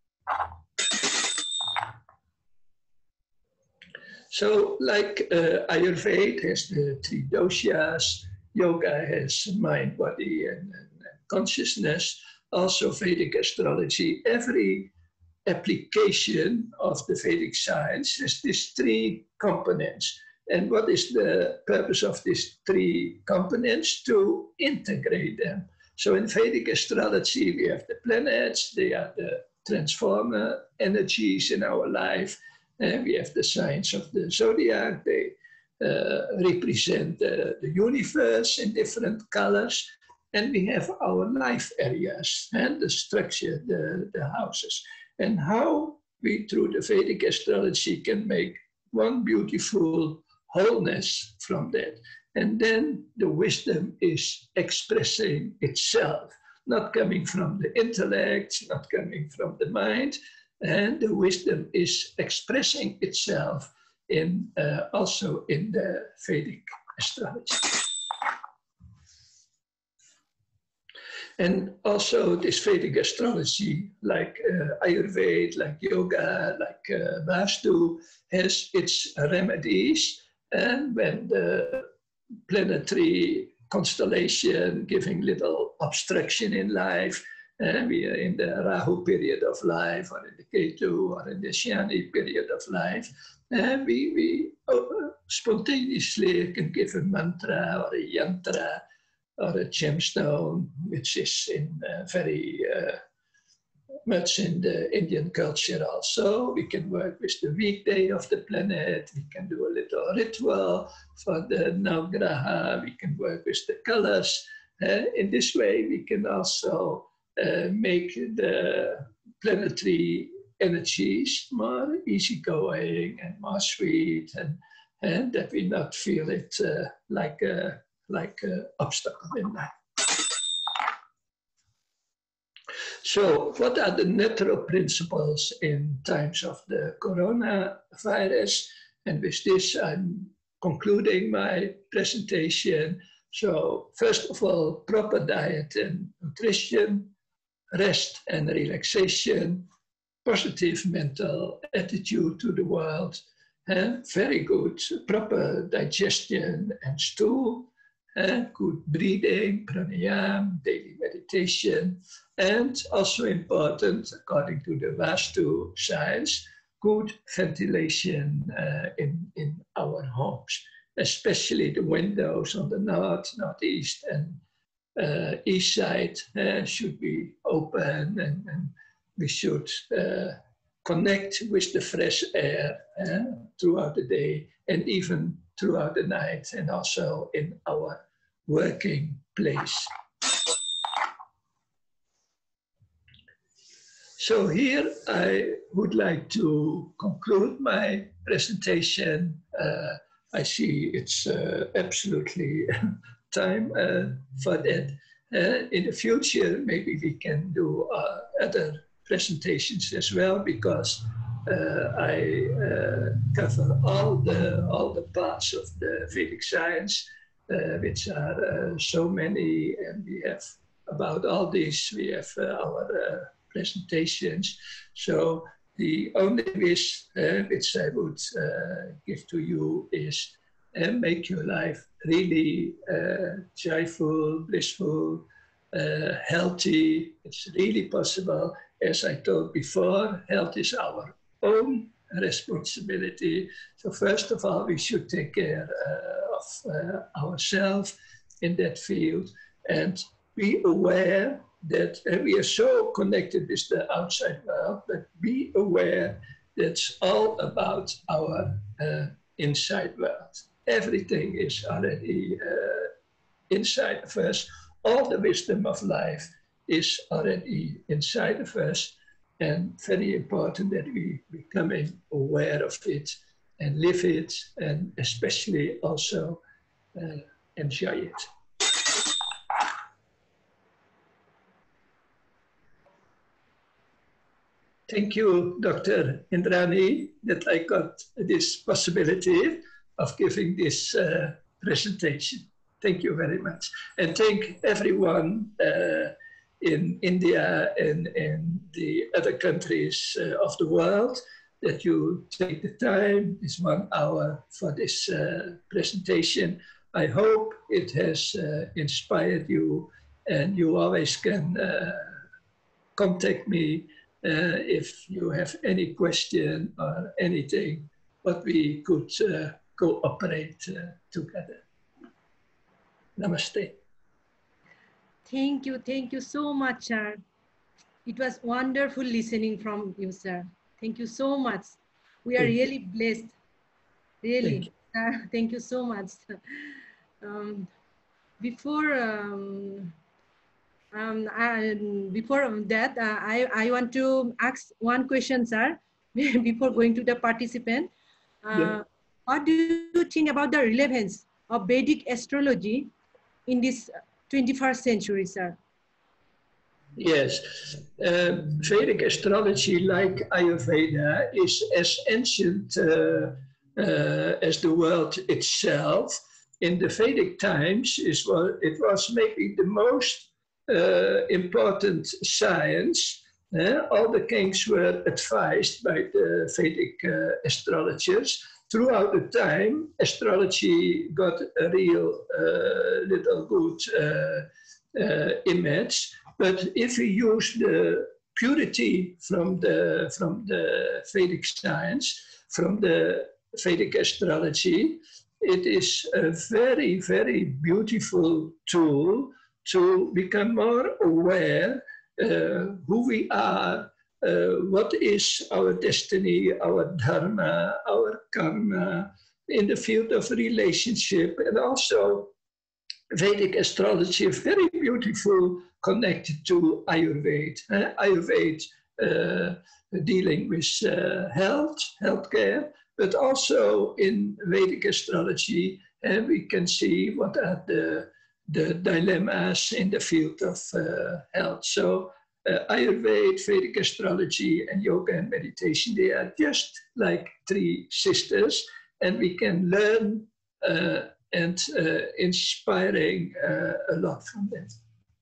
So like uh, Ayurveda has the three doshas, yoga has mind, body, and, and consciousness, also Vedic astrology. Every application of the Vedic science has these three components. And what is the purpose of these three components? To integrate them. So in Vedic astrology, we have the planets, they are the transformer energies in our life. And we have the signs of the zodiac, they uh, represent uh, the universe in different colors. And we have our life areas and the structure, the, the houses. And how we, through the Vedic astrology, can make one beautiful wholeness from that. And then the wisdom is expressing itself, not coming from the intellect, not coming from the mind. And the wisdom is expressing itself in uh, also in the Vedic astrology. And also this Vedic astrology, like uh, Ayurveda, like yoga, like uh, Vastu, has its remedies. And when the planetary constellation giving little obstruction in life, and we are in the Rahu period of life, or in the Ketu, or in the Shani period of life, and we, we uh, spontaneously can give a mantra or a yantra or a gemstone, which is in uh, very uh, much in the Indian culture also. We can work with the weekday of the planet. We can do a little ritual for the Navgraha. We can work with the colors. Uh, in this way, we can also uh, make the planetary energies more easygoing and more sweet, and, and that we not feel it uh, like a like an obstacle in life. So what are the natural principles in times of the coronavirus? And with this, I'm concluding my presentation. So first of all, proper diet and nutrition, rest and relaxation, positive mental attitude to the world, and very good proper digestion and stool, and good breathing, pranayama, daily meditation, and also important, according to the Vastu science, good ventilation uh, in, in our homes, especially the windows on the north, northeast, and uh, east side uh, should be open, and, and we should uh, connect with the fresh air uh, throughout the day and even throughout the night, and also in our working place. So here I would like to conclude my presentation. Uh, I see it's uh, absolutely time uh, for that. Uh, in the future, maybe we can do uh, other presentations as well, because uh, I uh, cover all the all the parts of the Vedic science, uh, which are uh, so many, and we have about all these. We have uh, our uh, presentations. So the only wish uh, which I would uh, give to you is uh, make your life really uh, joyful, blissful, uh, healthy. It's really possible. As I told before, health is our own responsibility. So first of all, we should take care uh, of uh, ourselves in that field and be aware that uh, we are so connected with the outside world, but be aware that's all about our uh, inside world. Everything is already uh, inside of us. All the wisdom of life is already inside of us, and very important that we become aware of it and live it, and especially also uh, enjoy it. Thank you, Doctor Indrani, that I got this possibility of giving this uh, presentation. Thank you very much. And thank everyone uh, in India and in the other countries uh, of the world that you take the time, this one hour for this uh, presentation. I hope it has uh, inspired you, and you always can uh, contact me Uh, if you have any question or anything, what we could uh, cooperate uh, together. Namaste. Thank you. Thank you so much, sir. It was wonderful listening from you, sir. Thank you so much. We are Thank really you. blessed. Really. Thank you. Sir, thank you so much. Um, before um, Um, and before that, uh, I, I want to ask one question, sir, before going to the participant. Uh, yeah. What do you think about the relevance of Vedic astrology in this twenty-first century, sir? Yes, uh, Vedic astrology, like Ayurveda, is as ancient uh, uh, as the world itself. In the Vedic times, is well, it was maybe the most Uh, important science. Uh, all the kings were advised by the Vedic uh, astrologers. Throughout the time, astrology got a real uh, little good uh, uh, image. But if we use the purity from the, from the Vedic science, from the Vedic astrology, it is a very, very beautiful tool to become more aware uh, who we are, uh, what is our destiny, our dharma, our karma in the field of relationship, and also Vedic astrology is very beautiful connected to Ayurveda. Uh, Ayurveda uh, dealing with uh, health, healthcare, but also in Vedic astrology, and uh, we can see what are the the dilemmas in the field of uh, health. So uh, Ayurveda, Vedic astrology, and yoga and meditation, they are just like three sisters, and we can learn uh, and uh, inspiring uh, a lot from them.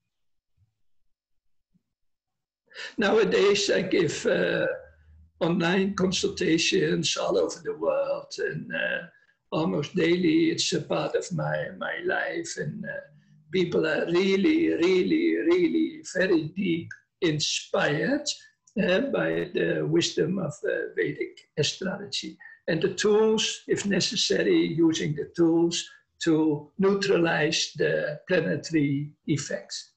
Nowadays, I give uh, online consultations all over the world, and uh, almost daily, it's a part of my, my life, and uh, people are really, really, really very deep inspired uh, by the wisdom of uh, Vedic astrology. And the tools, if necessary, using the tools to neutralize the planetary effects.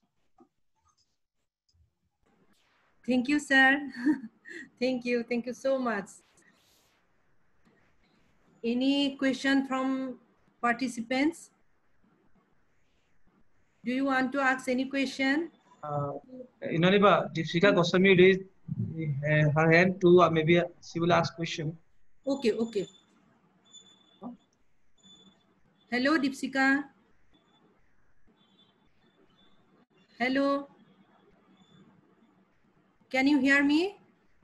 Thank you, sir. Thank you. Thank you so much. Any question from participants? Do you want to ask any question? Uh, Inoniba, Deepika Goswami raised Uh, her hand too. Uh, maybe she will ask question. Okay, okay. Hello, Deepsika. Hello. Can you hear me?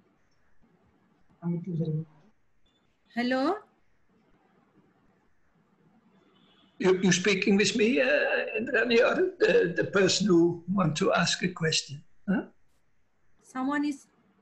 Hello. You, you speaking with me, uh, Indrani, or the, the person who want to ask a question? Huh? Someone is.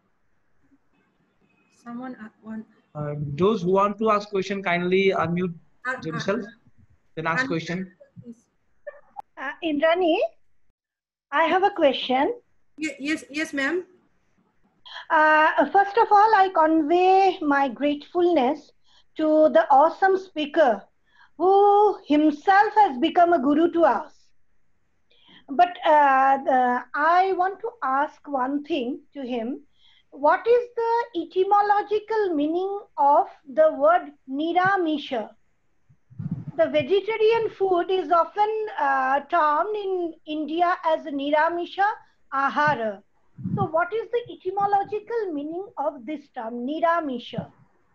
Someone uh, want. Uh, those who want to ask question, kindly unmute Uh, themselves. uh, Then ask uh, question. Uh, Indrani, I have a question. Yes, yes, ma'am. Uh, first of all, I convey my gratefulness to the awesome speaker who himself has become a guru to us. But uh, the, I want to ask one thing to him. What is the etymological meaning of the word Niramisha? The vegetarian food is often uh, termed in India as Niramisha Ahara. So what is the etymological meaning of this term, Niramisha?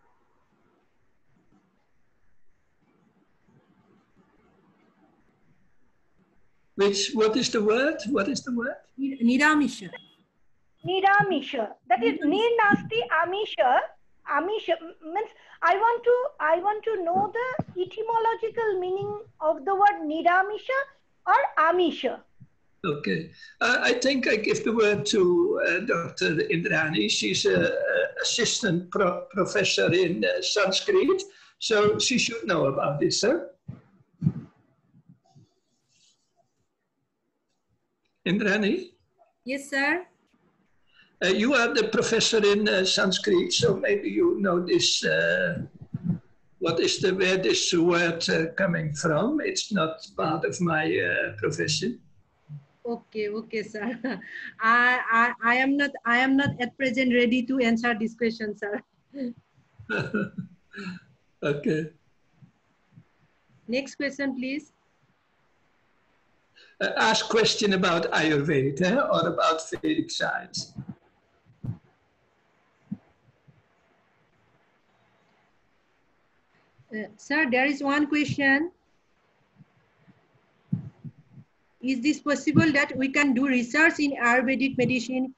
Which, what is the word? What is the word? Niramisha. Niramisha. That is Nir Nasti Amisha. Amisha means I want to I want to know the etymological meaning of the word Niramisha or Amisha. Okay, uh, I think I give the word to uh, Doctor Indrani. She's an assistant pro professor in uh, Sanskrit, so she should know about this, huh? Indrani? Yes, sir. Uh, you are the professor in uh, Sanskrit, so maybe you know this. Uh, what is the where this word uh, coming from? It's not part of my uh, profession. Okay, okay, sir. I, I, I am not, I am not at present ready to answer this question, sir. Okay. Next question, please. Uh, ask question about Ayurveda or about Vedic science. Uh, sir, there is one question. Is this possible that we can do research in Ayurvedic medicine?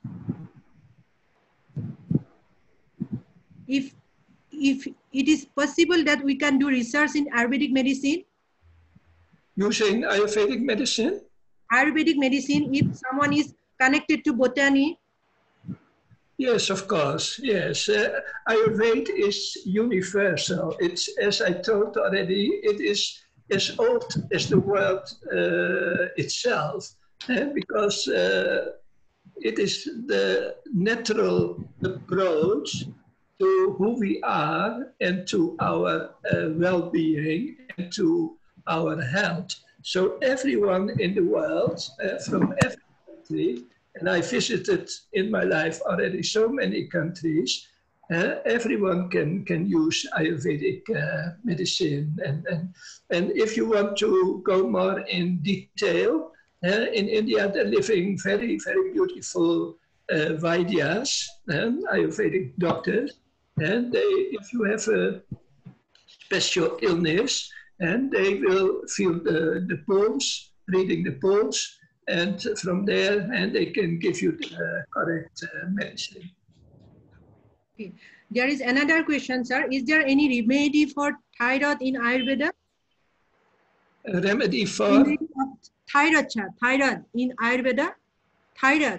If, if it is possible that we can do research in Ayurvedic medicine? Using Ayurvedic medicine? Ayurvedic medicine, if someone is connected to botany? Yes, of course, yes. Uh, Ayurveda is universal. It's, as I told already, it is as old as the world uh, itself, eh? because uh, it is the natural approach to who we are and to our uh, well-being and to our health. So everyone in the world, uh, from every country, and I visited in my life already so many countries, uh, everyone can, can use Ayurvedic uh, medicine. And, and, and if you want to go more in detail, uh, in India they're living very, very beautiful uh, Vaidyas, um, Ayurvedic doctors, and they, if you have a special illness, and they will feel the, the pulse, reading the pulse, and from there, and they can give you the correct uh, medicine. Okay. There is another question, sir. Is there any remedy for thyroid in Ayurveda? A remedy for? Remedy of thyroid, sir. Thyroid in Ayurveda? Thyroid.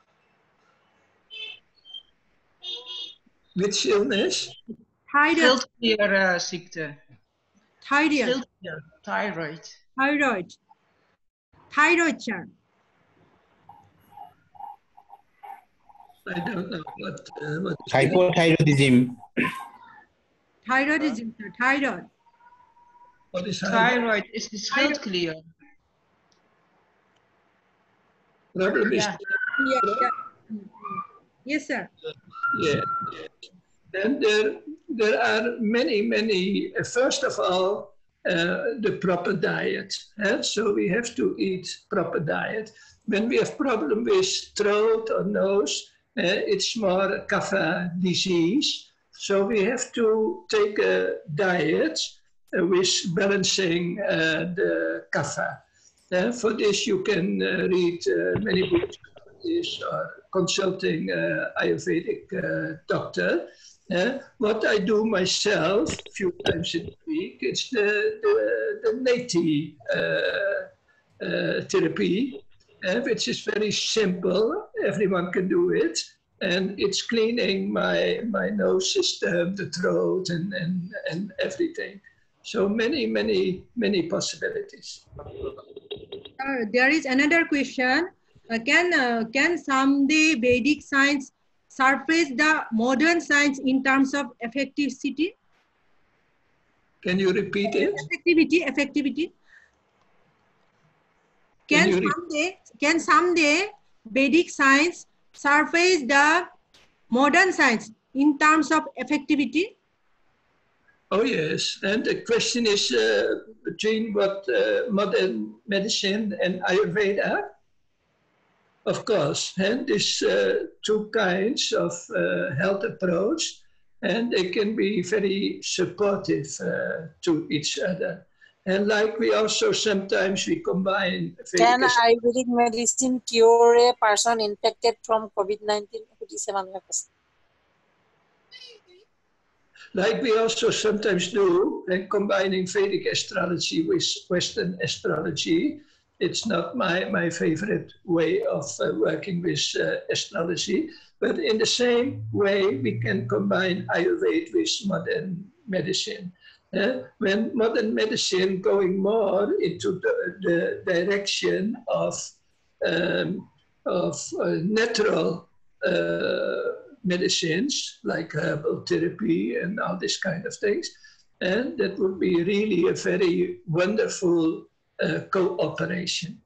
Which illness? Thyroid. Schildklierziekte. Thyroid. Thyroid. Thyroid. Thyroid, sir. I don't know what. Uh, what Hypothyroidism. Thyroidism, sir. Thyroid. What is thyroid? Is the schildklier. Problem is. Yeah. Yeah, yeah. Yes, sir. Yeah. And there, there are many, many, uh, first of all, uh, the proper diet. Eh? So we have to eat proper diet. When we have problem with throat or nose, Uh, it's more kapha disease. So we have to take a diet uh, with balancing uh, the kapha. Uh, for this, you can uh, read uh, many books about this or consulting uh, Ayurvedic uh, doctor. Uh, what I do myself a few times in a week, it's the, the, the Neti uh, uh, therapy, uh, which is very simple. Everyone can do it. And it's cleaning my, my nose system, the throat, and, and, and everything. So many, many, many possibilities. Uh, there is another question. Uh, can, uh, can someday Vedic science surpass the modern science in terms of effectivity? Can you repeat it? Effectivity, effectivity. Can, Can you someday, can someday Vedic science surpass the modern science in terms of effectivity? Oh, yes. And the question is uh, between what uh, modern medicine and Ayurveda. Of course, and these uh, two kinds of uh, health approach, and they can be very supportive uh, to each other. And like we also sometimes we combine. Can Ayurvedic medicine cure a person infected from COVID nineteen? Like we also sometimes do, and combining Vedic astrology with Western astrology. It's not my, my favorite way of uh, working with uh, astrology, but in the same way, we can combine Ayurveda with modern medicine. Uh, when modern medicine going more into the, the direction of, um, of uh, natural uh, medicines, like herbal therapy and all these kind of things, and that would be really a very wonderful Uh, cooperation.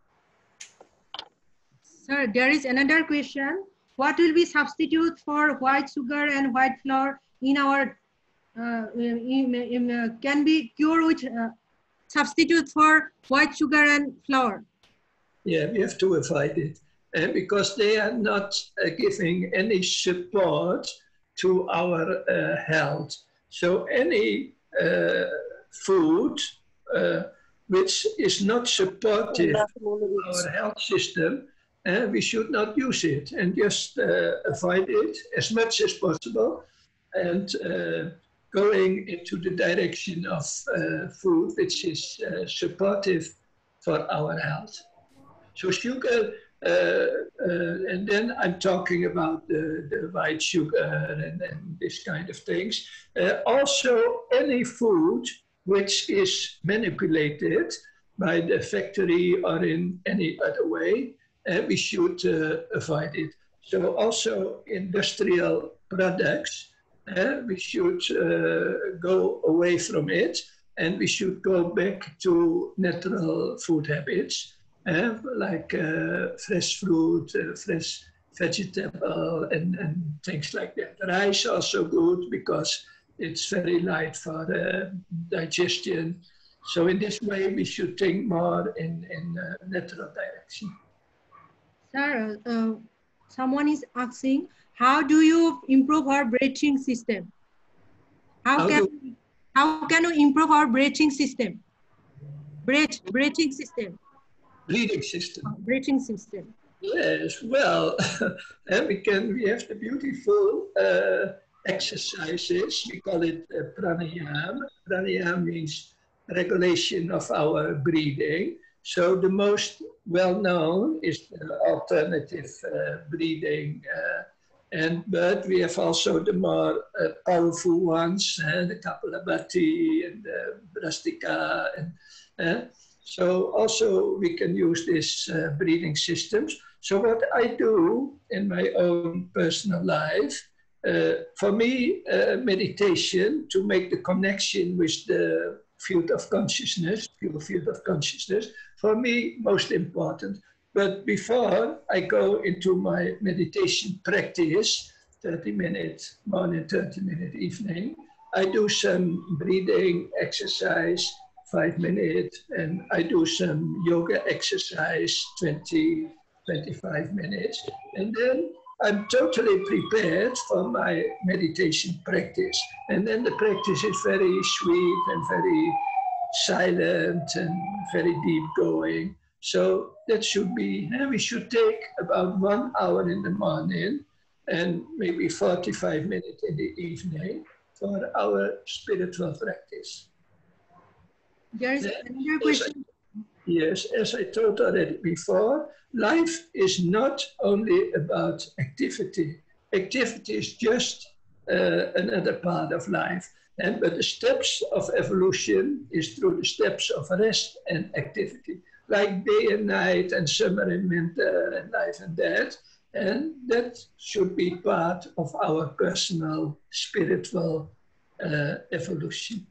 Sir, there is another question. What will be substitute for white sugar and white flour in our, uh, in, in, uh, can be cured with uh, substitute for white sugar and flour? Yeah, we have to avoid it uh, because they are not uh, giving any support to our uh, health. So any uh, food uh, which is not supportive of our health system, uh, we should not use it and just uh, avoid it as much as possible and uh, going into the direction of uh, food which is uh, supportive for our health. So sugar, uh, uh, and then I'm talking about the, the white sugar and, and this kind of things. Uh, also, any food which is manipulated by the factory or in any other way, uh, we should uh, avoid it. So also industrial products, uh, we should uh, go away from it and we should go back to natural food habits, uh, like uh, fresh fruit, uh, fresh vegetable and, and things like that. Rice also good because it's very light for uh, digestion. So in this way, we should think more in, in uh, natural direction. Sir, uh, someone is asking, how do you improve our breathing system? How, how can do, how can we improve our breathing system? Breath, breathing system. Breathing system. Oh, breathing system. Yes, well, and we can, we have the beautiful uh, exercises. We call it uh, pranayama. Pranayama means regulation of our breathing. So the most well-known is the alternative uh, breathing. Uh, and, but we have also the more uh, powerful ones, uh, the Kapalabhati and the Brastika. And, uh, so also we can use these uh, breathing systems. So what I do in my own personal life, uh, for me, uh, meditation to make the connection with the field of consciousness, pure field of consciousness, for me, most important. But before I go into my meditation practice, thirty minutes morning, thirty minute evening, I do some breathing exercise, five minutes, and I do some yoga exercise, twenty, twenty-five minutes. And then I'm totally prepared for my meditation practice. And then the practice is very sweet and very silent and very deep going. So that should be, eh, we should take about one hour in the morning and maybe forty-five minutes in the evening for our spiritual practice. There's Then, another as I- question. Yes, as I told already before, life is not only about activity. Activity is just uh, another part of life. And but the steps of evolution is through the steps of rest and activity, like day and night and summer and winter and life and death. And that should be part of our personal spiritual uh, evolution.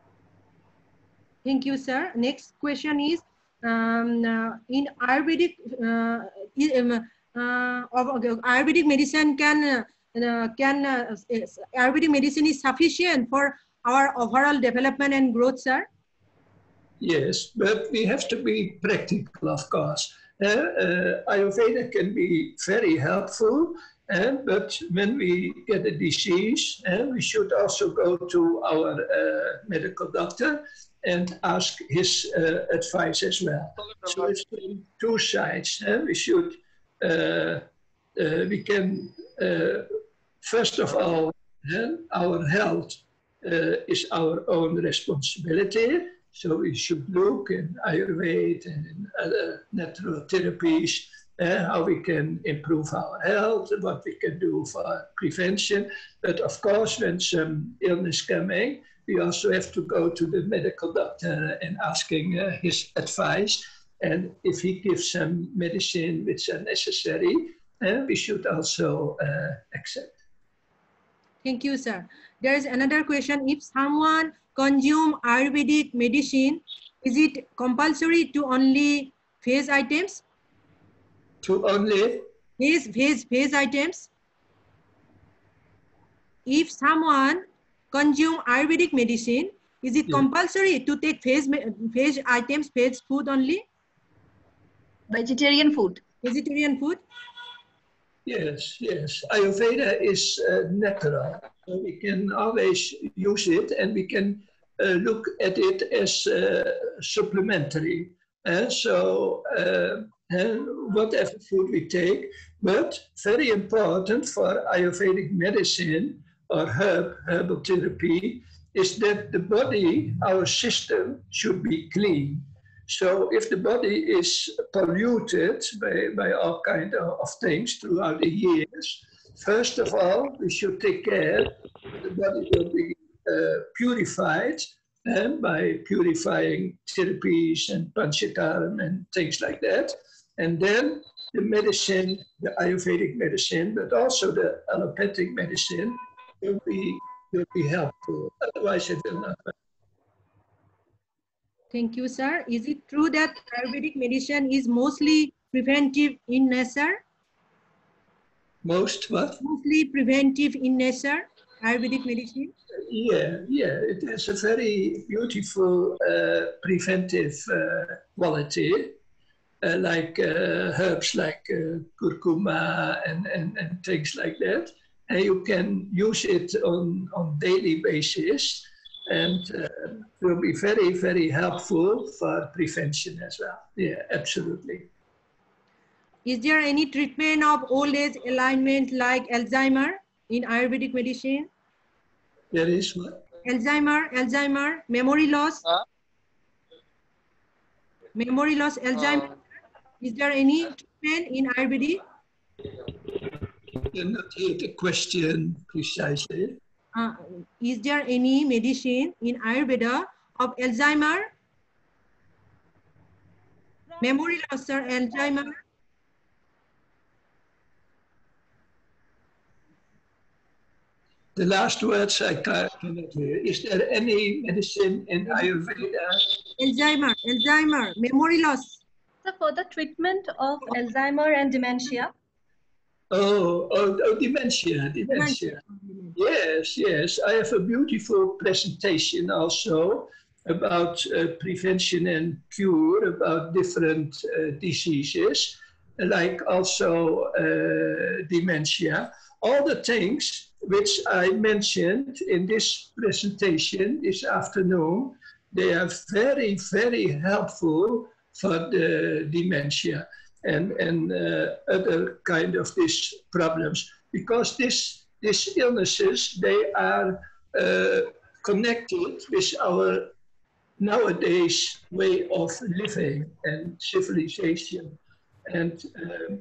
Thank you, sir. Next question is, um, uh, in Ayurvedic, uh, i- um, uh, of, okay, Ayurvedic medicine can, uh, uh, can uh, is- Ayurvedic medicine is sufficient for our overall development and growth, sir? Yes, but we have to be practical, of course. Uh, uh, Ayurveda can be very helpful, uh, but when we get a disease, uh, we should also go to our uh, medical doctor and ask his uh, advice as well. So it's from two sides. Uh, we should, uh, uh, we can, uh, first of all, uh, our health uh, is our own responsibility. So we should look in Ayurveda and in other natural therapies, uh, how we can improve our health, what we can do for prevention. But of course, when some illness coming, we also have to go to the medical doctor and asking uh, his advice. And if he gives some medicine which are necessary, uh, we should also uh, accept. Thank you, sir. There is another question. If someone consume Ayurvedic medicine, is it compulsory to only phase items? To only Phase, phase, phase items? If someone consume Ayurvedic medicine, is it Yeah. compulsory to take phase, me- phase items, phase food only? Vegetarian food. Vegetarian food? Yes, yes. Ayurveda is uh, natural. So we can always use it and we can uh, look at it as uh, supplementary. Uh, so uh, and whatever food we take, but very important for Ayurvedic medicine or herb, herbal therapy is that the body, our system should be clean. So if the body is polluted by, by all kinds of, of things throughout the years, first of all, we should take care that the body will be uh, purified and by purifying therapies and panchakaram and things like that. And then the medicine, the Ayurvedic medicine, but also the allopathic medicine will be, will be helpful. Otherwise, it will not work. Thank you, sir. Is it true that Ayurvedic medicine is mostly preventive in nature? Most what? Mostly preventive in nature, Ayurvedic medicine? Yeah, yeah, it has a very beautiful uh, preventive uh, quality, uh, like uh, herbs like uh, curcuma and, and, and things like that. And you can use it on, on daily basis and uh, will be very, very helpful for prevention as well. Yeah, absolutely. Is there any treatment of old age alignment like Alzheimer in Ayurvedic medicine? There is what? Alzheimer, Alzheimer, memory loss? Huh? Memory loss, Alzheimer. Uh, Is there any treatment in Ayurvedic? I cannot hear the question precisely. Uh, is there any medicine in Ayurveda of Alzheimer? Memory loss, sir, Alzheimer? The last words I ca- cannot hear. Is there any medicine in Ayurveda? Alzheimer, Alzheimer, memory loss. So for the treatment of Alzheimer and dementia, Oh, oh, oh, dementia, dementia. Yes, yes. I have a beautiful presentation also about uh, prevention and cure, about different uh, diseases. like also uh, dementia. All the things which I mentioned in this presentation this afternoon, they are very, very helpful for the dementia and, and uh, other kind of these problems, because this, these illnesses, they are uh, connected with our nowadays way of living and civilization. And um,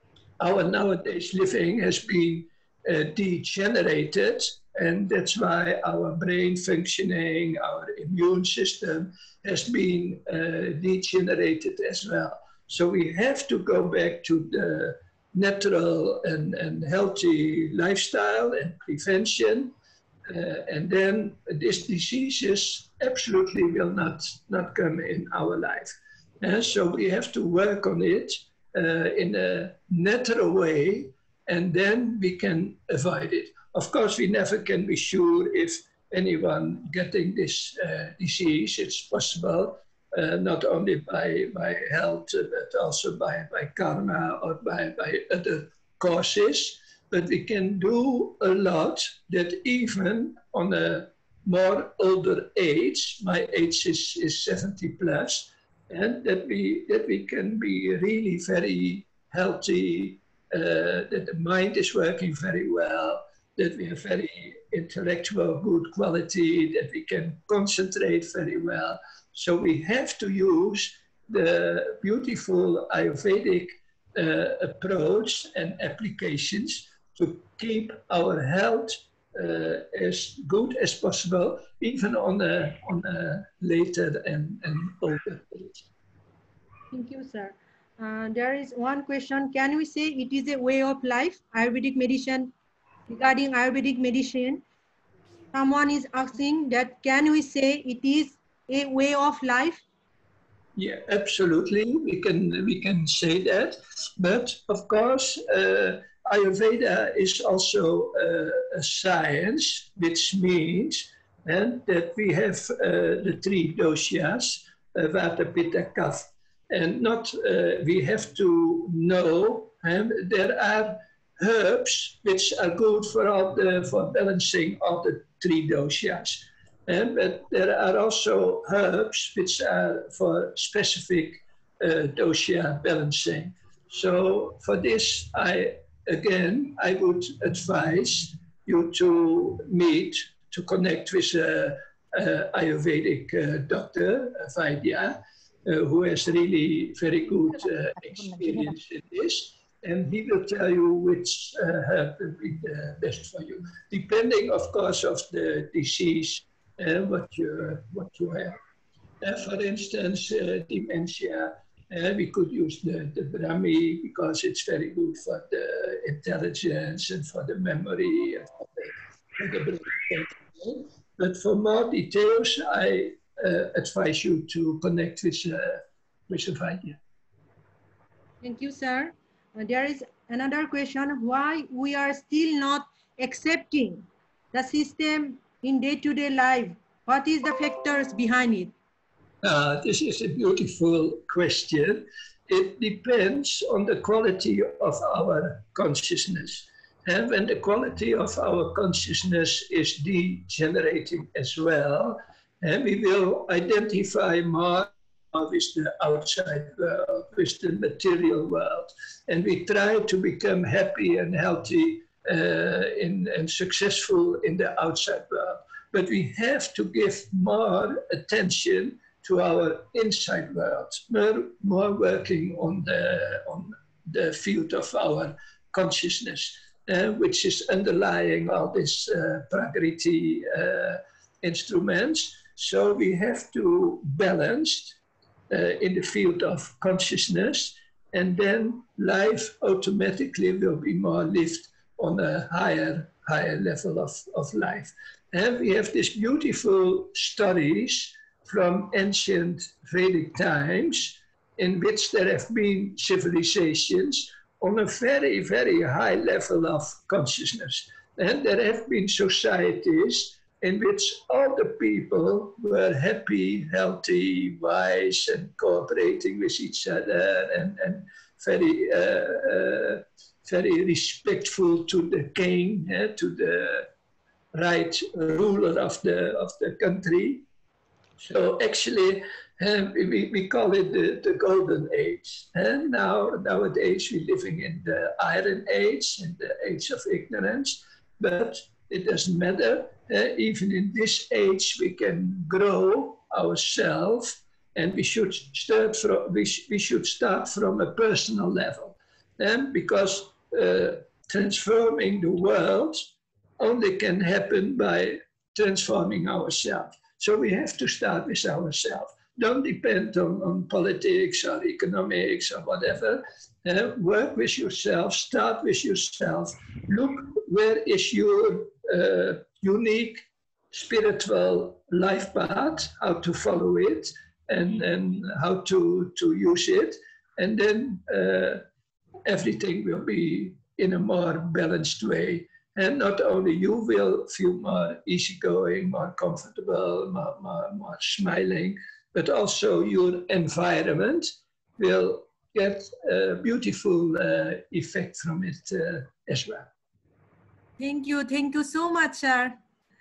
our nowadays living has been uh, degenerated, and that's why our brain functioning, our immune system has been uh, degenerated as well. So we have to go back to the natural and, and healthy lifestyle and prevention. Uh, and then these diseases absolutely will not, not come in our life. And so we have to work on it uh, in a natural way, and then we can avoid it. Of course, we never can be sure if anyone getting this uh, disease. It's possible uh, not only by, by health, but also by, by karma or by, by other causes. But we can do a lot that even on a more older age, my age is, is seventy plus, and that we, that we can be really very healthy, uh, that the mind is working very well, that we have very intellectual good quality, that we can concentrate very well. So we have to use the beautiful Ayurvedic uh, approach and applications to keep our health uh, as good as possible, even on a, on a later and, and older age. Thank you, sir. Uh, there is one question. Can we say it is a way of life, Ayurvedic medicine? Regarding Ayurvedic medicine, someone is asking that can we say it is a way of life? Yeah, absolutely. We can we can say that, but of course, uh, Ayurveda is also uh, a science, which means and that we have uh, the three doshas, uh, Vata, Pitta, Kapha, and not uh, we have to know. And there are herbs which are good for all the for balancing all the three doshas. And but there are also herbs which are for specific uh, dosha balancing. So for this, I again I would advise you to meet to connect with a, a Ayurvedic uh, doctor, a Vaidya, uh, who has really very good uh, experience in this. And he will tell you which uh, herb will be the best for you, depending, of course, of the disease and uh, what you what you have. Uh, for instance, uh, dementia, uh, we could use the, the Brahmi because it's very good for the intelligence and for the memory and for the, for the brain. But for more details, I uh, advise you to connect with uh, with a Vaidya. Thank you, sir. Uh, there is another question, why we are still not accepting the system in day-to-day life? What is the factors behind it? Uh, this is a beautiful question. It depends on the quality of our consciousness. And when the quality of our consciousness is degenerating as well, and we will identify more with the outside world, with the material world. And we try to become happy and healthy uh, in, and successful in the outside world. But we have to give more attention to our inside world, more, more working on the, on the field of our consciousness, uh, which is underlying all these uh, Prakriti uh, instruments. So we have to balance Uh, in the field of consciousness, and then life automatically will be more lived on a higher, higher level of, of life. And we have these beautiful stories from ancient Vedic times in which there have been civilizations on a very, very high level of consciousness. And there have been societies in which all the people were happy, healthy, wise, and cooperating with each other, and, and very, uh, uh, very respectful to the king, uh, to the right ruler of the of the country. So actually, um, we, we call it the, the golden age. And now nowadays we're living in the iron age, in the age of ignorance. But it doesn't matter. Uh, even in this age, we can grow ourselves, and we should start from we, sh we should start from a personal level, and because uh, transforming the world only can happen by transforming ourselves. So we have to start with ourselves. Don't depend on, on politics or economics or whatever. Uh, work with yourself, start with yourself. Look where is your uh, unique spiritual life path, how to follow it, and, and how to, to use it. And then uh, everything will be in a more balanced way. And not only you will feel more easygoing, more comfortable, more, more, more smiling, but also your environment will get a beautiful uh, effect from it uh, as well. Thank you. Thank you so much, sir.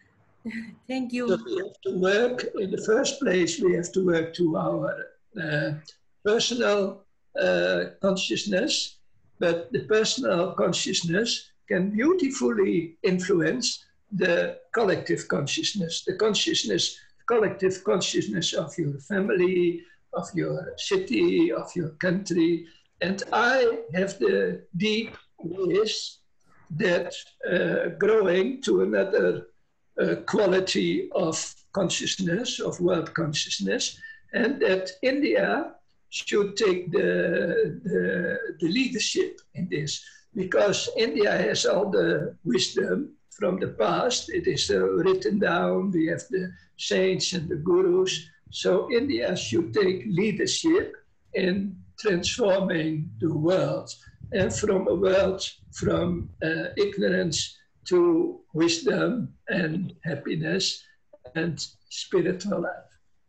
Thank you. So we have to work, in the first place, we have to work to our uh, personal uh, consciousness, but the personal consciousness can beautifully influence the collective consciousness, the consciousness, collective consciousness of your family, of your city, of your country. And I have the deep wish that uh, growing to another uh, quality of consciousness, of world consciousness, and that India should take the, the, the leadership in this. Because India has all the wisdom from the past. It is uh, written down. We have the saints and the gurus. So India should take leadership in transforming the world. And from a world from uh, ignorance to wisdom and happiness and spiritual life.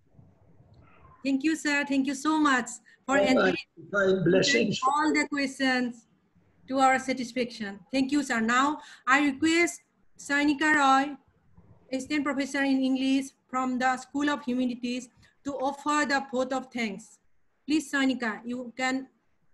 Thank you, sir. Thank you so much for All answering right. Blessings. all the questions to our satisfaction. Thank you, sir. Now, I request Sainika Roy, Assistant Professor in English from the School of Humanities, to offer the vote of thanks. Please, Sainika, you can.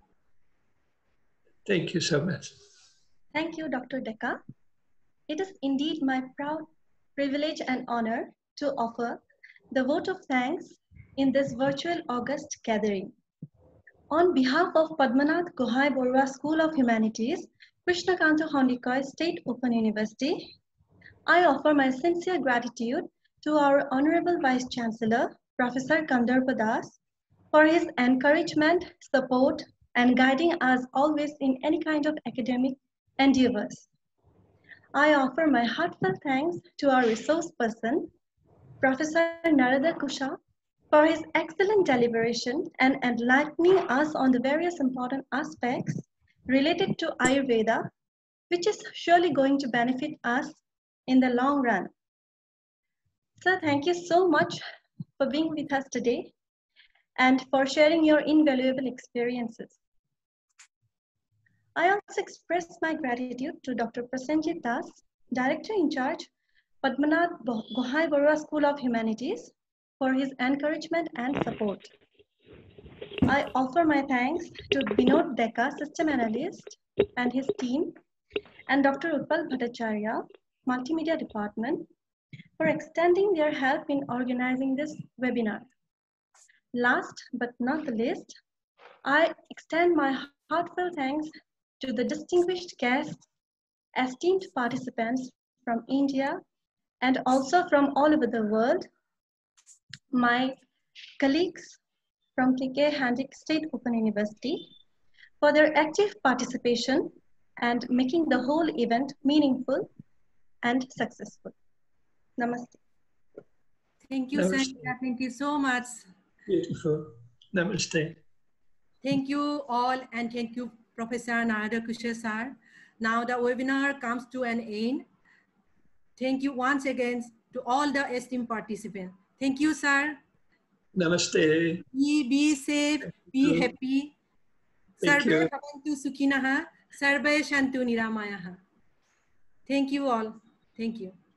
Thank you so much. Thank you, Doctor Deka. It is indeed my proud privilege and honor to offer the vote of thanks in this virtual August gathering. On behalf of Padmanath Gohai Borua School of Humanities, Krishnakanta Handikoi State Open University, I offer my sincere gratitude to our Honorable Vice Chancellor, Professor Kandharpa Das, for his encouragement, support, and guiding us always in any kind of academic endeavors. I offer my heartfelt thanks to our resource person, Professor Narada Kusha, for his excellent deliberation and enlightening us on the various important aspects related to Ayurveda, which is surely going to benefit us in the long run. Sir, thank you so much for being with us today and for sharing your invaluable experiences. I also express my gratitude to Doctor Prasenjit Das, Director in Charge, Padmanath Gohai Borua School of Humanities, for his encouragement and support. I offer my thanks to Binod Deka, System Analyst, and his team, and Doctor Utpal Bhattacharya, Multimedia Department, for extending their help in organizing this webinar. Last but not the least, I extend my heartfelt thanks to the distinguished guests, esteemed participants from India, and also from all over the world, my colleagues from K K Handik State Open University, for their active participation and making the whole event meaningful and successful. Namaste. Thank you, Sainika. Thank you so much. Beautiful. Namaste. Thank you all, and thank you, Professor Narada Kusha sir. Now the webinar comes to an end. Thank you once again to all the esteemed participants. Thank you, sir. Namaste. Be, be safe, be happy. Thank Sarve you. bhavantu sukhinaha, sarve shantu niramayaha. Thank you all. Thank you.